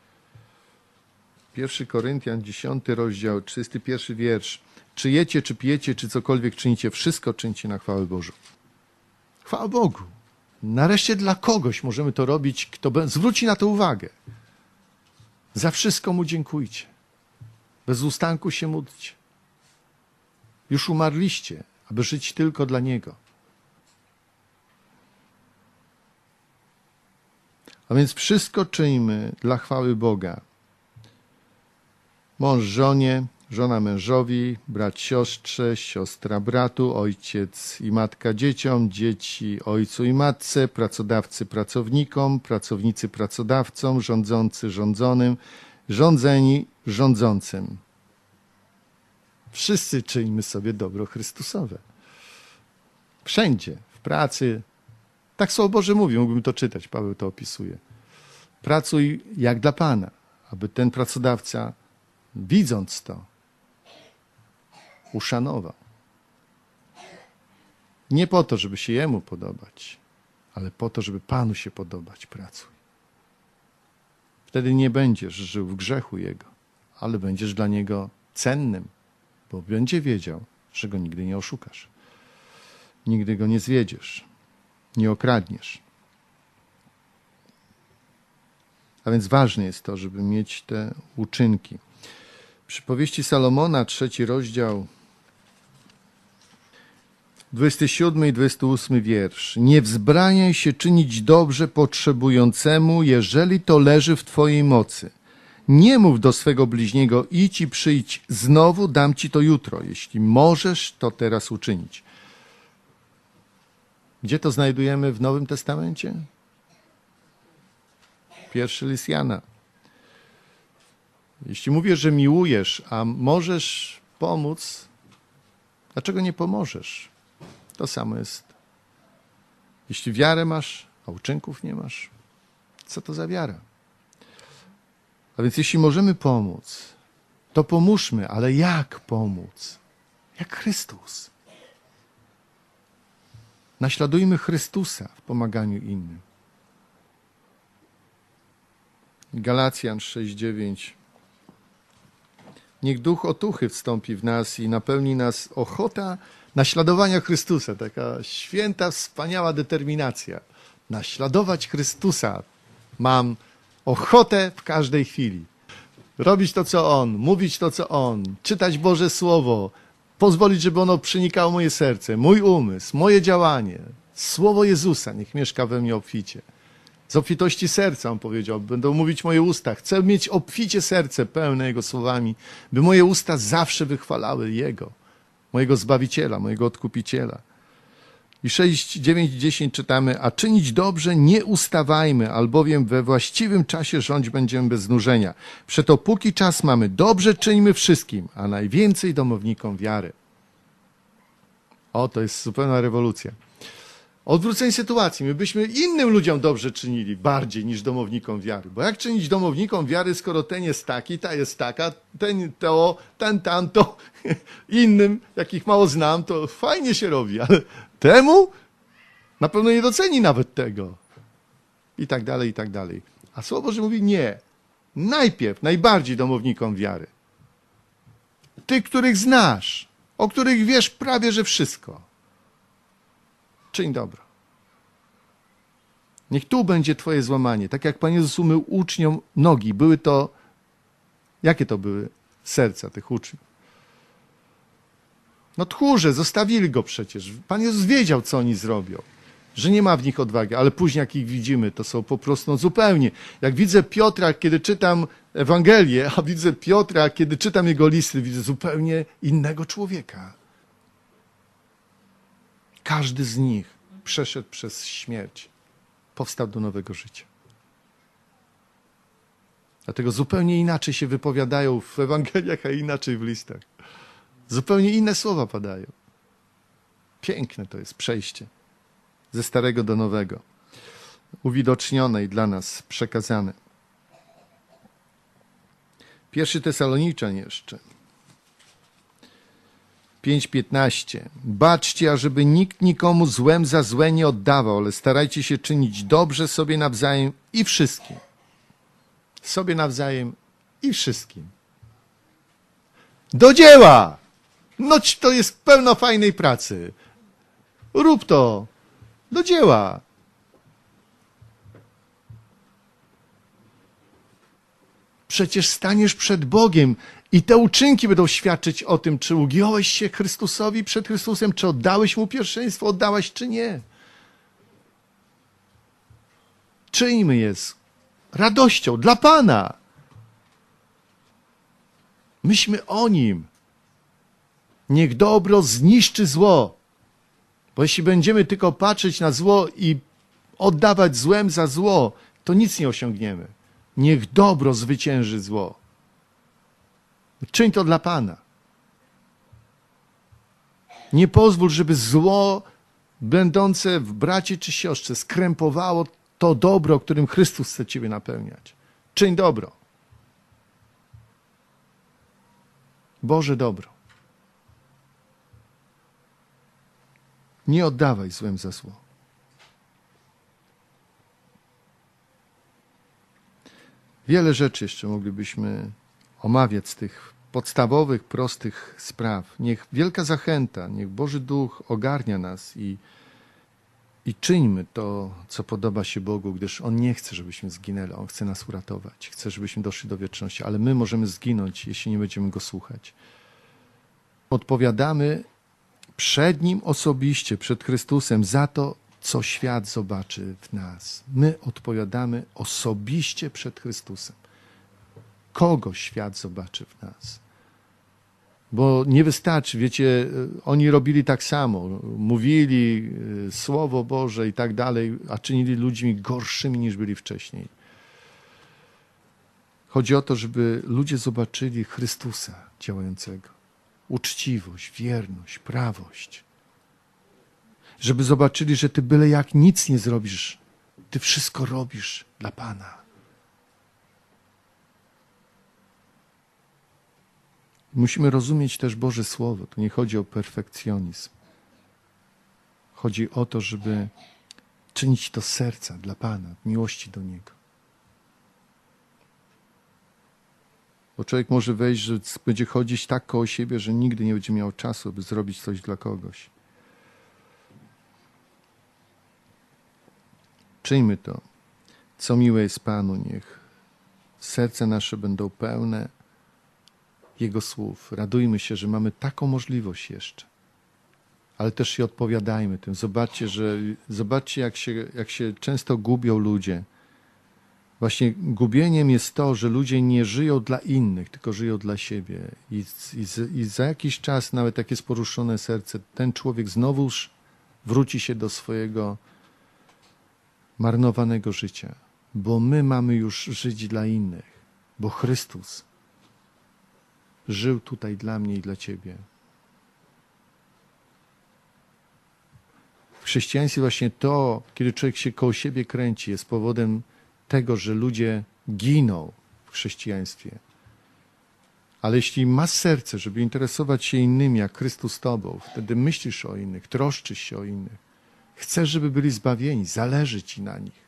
1 Koryntian, 10 rozdział, 31 wiersz. Czy jecie, czy pijecie, czy cokolwiek czynicie, wszystko czyńcie na chwałę Bożą. Chwała Bogu. Nareszcie dla kogoś możemy to robić, kto zwróci na to uwagę. Za wszystko Mu dziękujcie. Bez ustanku się módlcie. Już umarliście, aby żyć tylko dla Niego. A więc wszystko czyńmy dla chwały Boga. Mąż żonie, żona mężowi, brat siostrze, siostra bratu, ojciec i matka dzieciom, dzieci ojcu i matce, pracodawcy pracownikom, pracownicy pracodawcom, rządzący rządzonym, rządzeni rządzącym. Wszyscy czyńmy sobie dobro Chrystusowe. Wszędzie, w pracy. Tak Słowo Boże mówi, mógłbym to czytać, Paweł to opisuje. Pracuj jak dla Pana, aby ten pracodawca, widząc to, uszanował. Nie po to, żeby się Jemu podobać, ale po to, żeby Panu się podobać. Pracuj. Wtedy nie będziesz żył w grzechu Jego, ale będziesz dla Niego cennym, bo będzie wiedział, że Go nigdy nie oszukasz. Nigdy Go nie zwiedziesz, nie okradniesz. A więc ważne jest to, żeby mieć te uczynki. Przypowieści Salomona, 3 rozdział, 27 i 28 wiersz. Nie wzbraniaj się czynić dobrze potrzebującemu, jeżeli to leży w twojej mocy. Nie mów do swego bliźniego, idź i przyjdź, znowu dam ci to jutro. Jeśli możesz, to teraz uczynić. Gdzie to znajdujemy w Nowym Testamencie? Pierwszy list Jana. Jeśli mówisz, że miłujesz, a możesz pomóc, dlaczego nie pomożesz? To samo jest. Jeśli wiarę masz, a uczynków nie masz, co to za wiara? A więc jeśli możemy pomóc, to pomóżmy, ale jak pomóc? Jak Chrystus. Naśladujmy Chrystusa w pomaganiu innym. Galacjan 6:9. Niech duch otuchy wstąpi w nas i napełni nas ochota naśladowania Chrystusa. Taka święta, wspaniała determinacja. Naśladować Chrystusa. Mam ochotę w każdej chwili. Robić to, co On, mówić to, co On, czytać Boże Słowo, pozwolić, żeby ono przenikało moje serce, mój umysł, moje działanie. Słowo Jezusa niech mieszka we mnie obficie. Z obfitości serca, on powiedział, będą mówić moje usta. Chcę mieć obficie serce pełne Jego słowami, by moje usta zawsze wychwalały Jego, mojego Zbawiciela, mojego Odkupiciela. I 6, 9, 10 czytamy, a czynić dobrze nie ustawajmy, albowiem we właściwym czasie rządzić będziemy bez znużenia. Przeto póki czas mamy, dobrze czyńmy wszystkim, a najwięcej domownikom wiary. O, to jest zupełna rewolucja. Odwrócenie sytuacji. My byśmy innym ludziom dobrze czynili bardziej niż domownikom wiary. Bo jak czynić domownikom wiary, skoro ten jest taki, ta jest taka, ten to, ten tamto, innym, jakich mało znam, to fajnie się robi, ale temu na pewno nie doceni nawet tego. I tak dalej, i tak dalej. A Słowo Boże mówi nie. Najpierw, najbardziej domownikom wiary. Tych, których znasz, o których wiesz prawie, że wszystko. Czyń dobro. Niech tu będzie twoje złamanie. Tak jak Pan Jezus umył uczniom nogi. Były to, jakie to były serca tych uczniów? No tchórze, zostawili go przecież. Pan Jezus wiedział, co oni zrobią. Że nie ma w nich odwagi, ale później jak ich widzimy, to są po prostu no, zupełnie. Jak widzę Piotra, kiedy czytam Ewangelię, a widzę Piotra, kiedy czytam jego listy, widzę zupełnie innego człowieka. Każdy z nich przeszedł przez śmierć, powstał do nowego życia. Dlatego zupełnie inaczej się wypowiadają w Ewangeliach, a inaczej w listach. Zupełnie inne słowa padają. Piękne to jest przejście ze starego do nowego. Uwidocznione i dla nas przekazane. 1 Tesaloniczan jeszcze. 5:15. Baczcie, ażeby nikt nikomu złem za złe nie oddawał, ale starajcie się czynić dobrze sobie nawzajem i wszystkim. Sobie nawzajem i wszystkim. Do dzieła! No to jest pełno fajnej pracy. Rób to. Do dzieła. Przecież staniesz przed Bogiem i te uczynki będą świadczyć o tym, czy ugiąłeś się Chrystusowi przed Chrystusem, czy oddałeś Mu pierwszeństwo, oddałaś, czy nie. Czyńmy je z radością dla Pana. Myślmy o Nim. Niech dobro zniszczy zło. Bo jeśli będziemy tylko patrzeć na zło i oddawać złem za zło, to nic nie osiągniemy. Niech dobro zwycięży zło. Czyń to dla Pana. Nie pozwól, żeby zło będące w bracie czy siostrze skrępowało to dobro, którym Chrystus chce ciebie napełniać. Czyń dobro. Boże dobro. Nie oddawaj złem za zło. Wiele rzeczy jeszcze moglibyśmy omawiać z tych podstawowych, prostych spraw. Niech wielka zachęta, niech Boży Duch ogarnia nas i czyńmy to, co podoba się Bogu, gdyż On nie chce, żebyśmy zginęli. On chce nas uratować. Chce, żebyśmy doszli do wieczności, ale my możemy zginąć, jeśli nie będziemy Go słuchać. Odpowiadamy przed Nim osobiście, przed Chrystusem za to, co świat zobaczy w nas. My odpowiadamy osobiście przed Chrystusem. Kogo świat zobaczy w nas? Bo nie wystarczy, wiecie, oni robili tak samo, mówili Słowo Boże i tak dalej, a czynili ludźmi gorszymi niż byli wcześniej. Chodzi o to, żeby ludzie zobaczyli Chrystusa działającego. Uczciwość, wierność, prawość. Żeby zobaczyli, że ty byle jak nic nie zrobisz, ty wszystko robisz dla Pana. Musimy rozumieć też Boże Słowo. Tu nie chodzi o perfekcjonizm. Chodzi o to, żeby czynić to z serca dla Pana, w miłości do Niego. Bo człowiek może wejść, że będzie chodzić tak koło siebie, że nigdy nie będzie miał czasu, by zrobić coś dla kogoś. Czyńmy to, co miłe jest Panu, niech serca nasze będą pełne Jego słów. Radujmy się, że mamy taką możliwość jeszcze. Ale też i odpowiadajmy tym. Zobaczcie jak się często gubią ludzie. Właśnie gubieniem jest to, że ludzie nie żyją dla innych, tylko żyją dla siebie. I za jakiś czas, nawet jak jest poruszone serce, ten człowiek znowuż wróci się do swojego marnowanego życia. Bo my mamy już żyć dla innych. Bo Chrystus żył tutaj dla mnie i dla ciebie. W chrześcijaństwie właśnie to, kiedy człowiek się koło siebie kręci, jest powodem tego, że ludzie giną w chrześcijaństwie. Ale jeśli masz serce, żeby interesować się innymi, jak Chrystus tobą, wtedy myślisz o innych, troszczysz się o innych. Chcesz, żeby byli zbawieni, zależy ci na nich.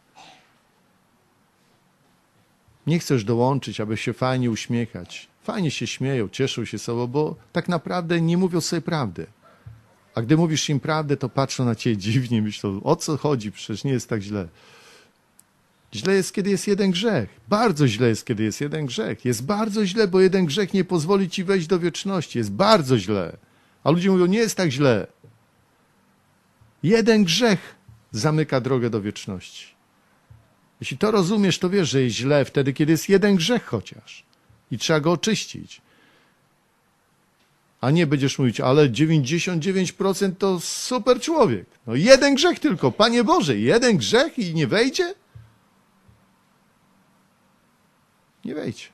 Nie chcesz dołączyć, aby się fajnie uśmiechać. Fajnie się śmieją, cieszą się sobą, bo tak naprawdę nie mówią sobie prawdy. A gdy mówisz im prawdę, to patrzą na ciebie dziwnie, myślą, o co chodzi, przecież nie jest tak źle. Źle jest, kiedy jest jeden grzech. Bardzo źle jest, kiedy jest jeden grzech. Jest bardzo źle, bo jeden grzech nie pozwoli ci wejść do wieczności. Jest bardzo źle. A ludzie mówią, nie jest tak źle. Jeden grzech zamyka drogę do wieczności. Jeśli to rozumiesz, to wiesz, że jest źle wtedy, kiedy jest jeden grzech chociaż. I trzeba go oczyścić. A nie będziesz mówić, ale 99% to super człowiek. No jeden grzech tylko, Panie Boże, jeden grzech i nie wejdzie? Nie wejdzie.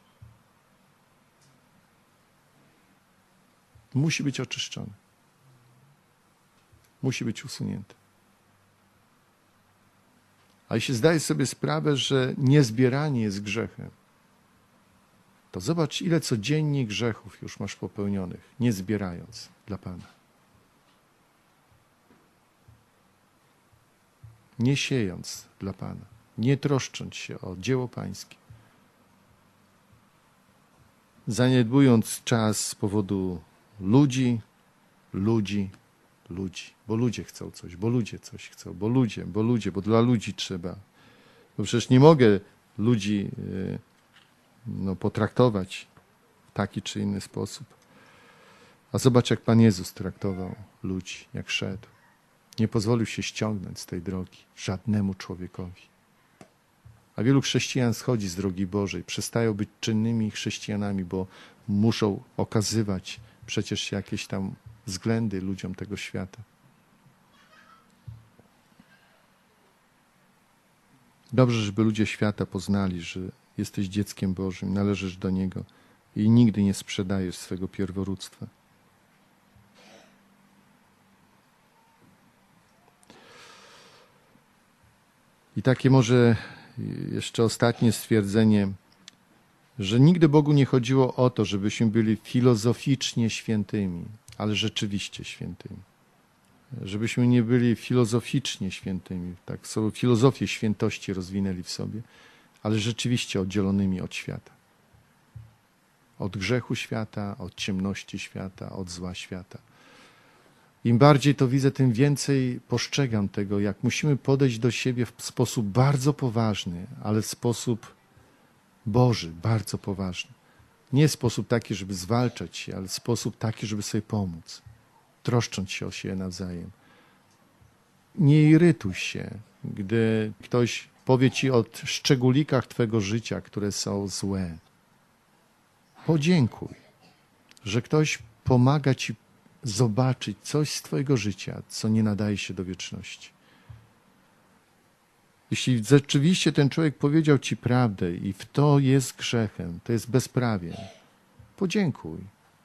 Musi być oczyszczony. Musi być usunięty. A jeśli zdajesz sobie sprawę, że niezbieranie jest grzechem, to zobacz, ile codziennie grzechów już masz popełnionych, nie zbierając dla Pana. Nie siejąc dla Pana, nie troszcząc się o dzieło Pańskie. Zaniedbując czas z powodu ludzi, bo ludzie chcą coś, bo ludzie coś chcą, bo dla ludzi trzeba. Bo przecież nie mogę ludzi potraktować w taki czy inny sposób. A zobacz, jak Pan Jezus traktował ludzi, jak szedł. Nie pozwolił się ściągnąć z tej drogi żadnemu człowiekowi. A wielu chrześcijan schodzi z drogi Bożej, przestają być czynnymi chrześcijanami, bo muszą okazywać przecież jakieś tam względy ludziom tego świata. Dobrze, żeby ludzie świata poznali, że jesteś dzieckiem Bożym, należysz do Niego i nigdy nie sprzedajesz swego pierworództwa. I takie może jeszcze ostatnie stwierdzenie, że nigdy Bogu nie chodziło o to, żebyśmy byli filozoficznie świętymi, ale rzeczywiście świętymi. Żebyśmy nie byli filozoficznie świętymi, tak sobie filozofię świętości rozwinęli w sobie, ale rzeczywiście oddzielonymi od świata. Od grzechu świata, od ciemności świata, od zła świata. Im bardziej to widzę, tym więcej postrzegam tego, jak musimy podejść do siebie w sposób bardzo poważny, ale w sposób Boży, bardzo poważny. Nie w sposób taki, żeby zwalczać się, ale w sposób taki, żeby sobie pomóc. troszcząc się o siebie nawzajem. Nie irytuj się, gdy ktoś powie ci o szczególikach twego życia, które są złe. Podziękuj, że ktoś pomaga ci zobaczyć coś z twojego życia, co nie nadaje się do wieczności. Jeśli rzeczywiście ten człowiek powiedział ci prawdę i w to jest grzechem, to jest bezprawie, podziękuj.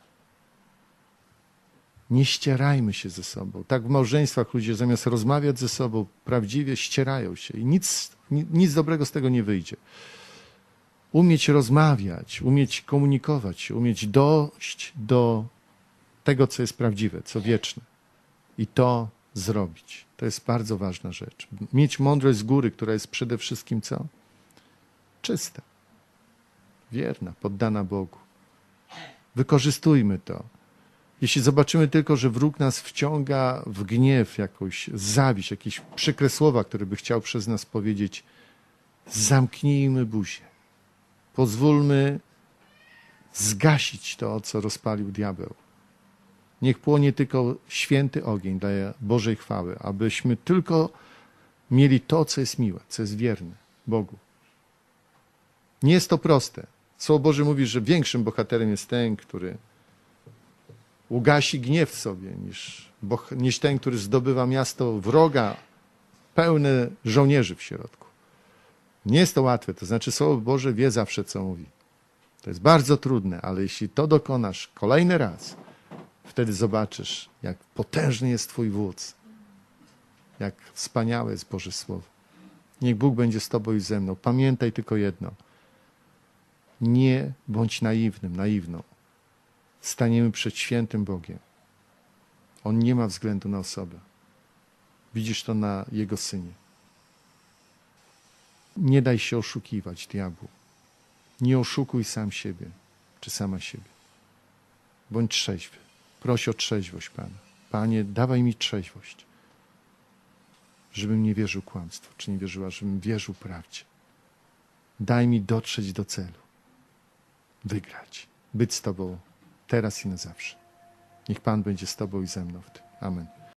Nie ścierajmy się ze sobą. Tak w małżeństwach ludzie zamiast rozmawiać ze sobą prawdziwie ścierają się i nic dobrego z tego nie wyjdzie. Umieć rozmawiać, umieć komunikować się, umieć dojść do tego, co jest prawdziwe, co wieczne i to zrobić. To jest bardzo ważna rzecz. Mieć mądrość z góry, która jest przede wszystkim co? Czysta, wierna, poddana Bogu. Wykorzystujmy to. Jeśli zobaczymy tylko, że wróg nas wciąga w gniew, jakąś zawiść, jakieś przykre słowa, które by chciał przez nas powiedzieć, zamknijmy buzię. Pozwólmy zgasić to, co rozpalił diabeł. Niech płonie tylko święty ogień dla Bożej chwały, abyśmy tylko mieli to, co jest miłe, co jest wierne Bogu. Nie jest to proste. Słowo Boże mówi, że większym bohaterem jest ten, który ugasi gniew w sobie, niż ten, który zdobywa miasto wroga, pełne żołnierzy w środku. Nie jest to łatwe, to znaczy Słowo Boże wie zawsze, co mówi. To jest bardzo trudne, ale jeśli to dokonasz kolejny raz, wtedy zobaczysz, jak potężny jest Twój wódz, jak wspaniałe jest Boże Słowo. Niech Bóg będzie z Tobą i ze mną. Pamiętaj tylko jedno. Nie bądź naiwną. Staniemy przed świętym Bogiem. On nie ma względu na osobę. Widzisz to na Jego Synie. Nie daj się oszukiwać diabłu. Nie oszukuj sam siebie, czy sama siebie. Bądź trzeźwy. Proś o trzeźwość Pana. Panie, dawaj mi trzeźwość, żebym nie wierzył kłamstwu, czy nie wierzyła, żebym wierzył prawdzie. Daj mi dotrzeć do celu. Wygrać. Być z Tobą teraz i na zawsze. Niech Pan będzie z Tobą i ze mną w tym. Amen.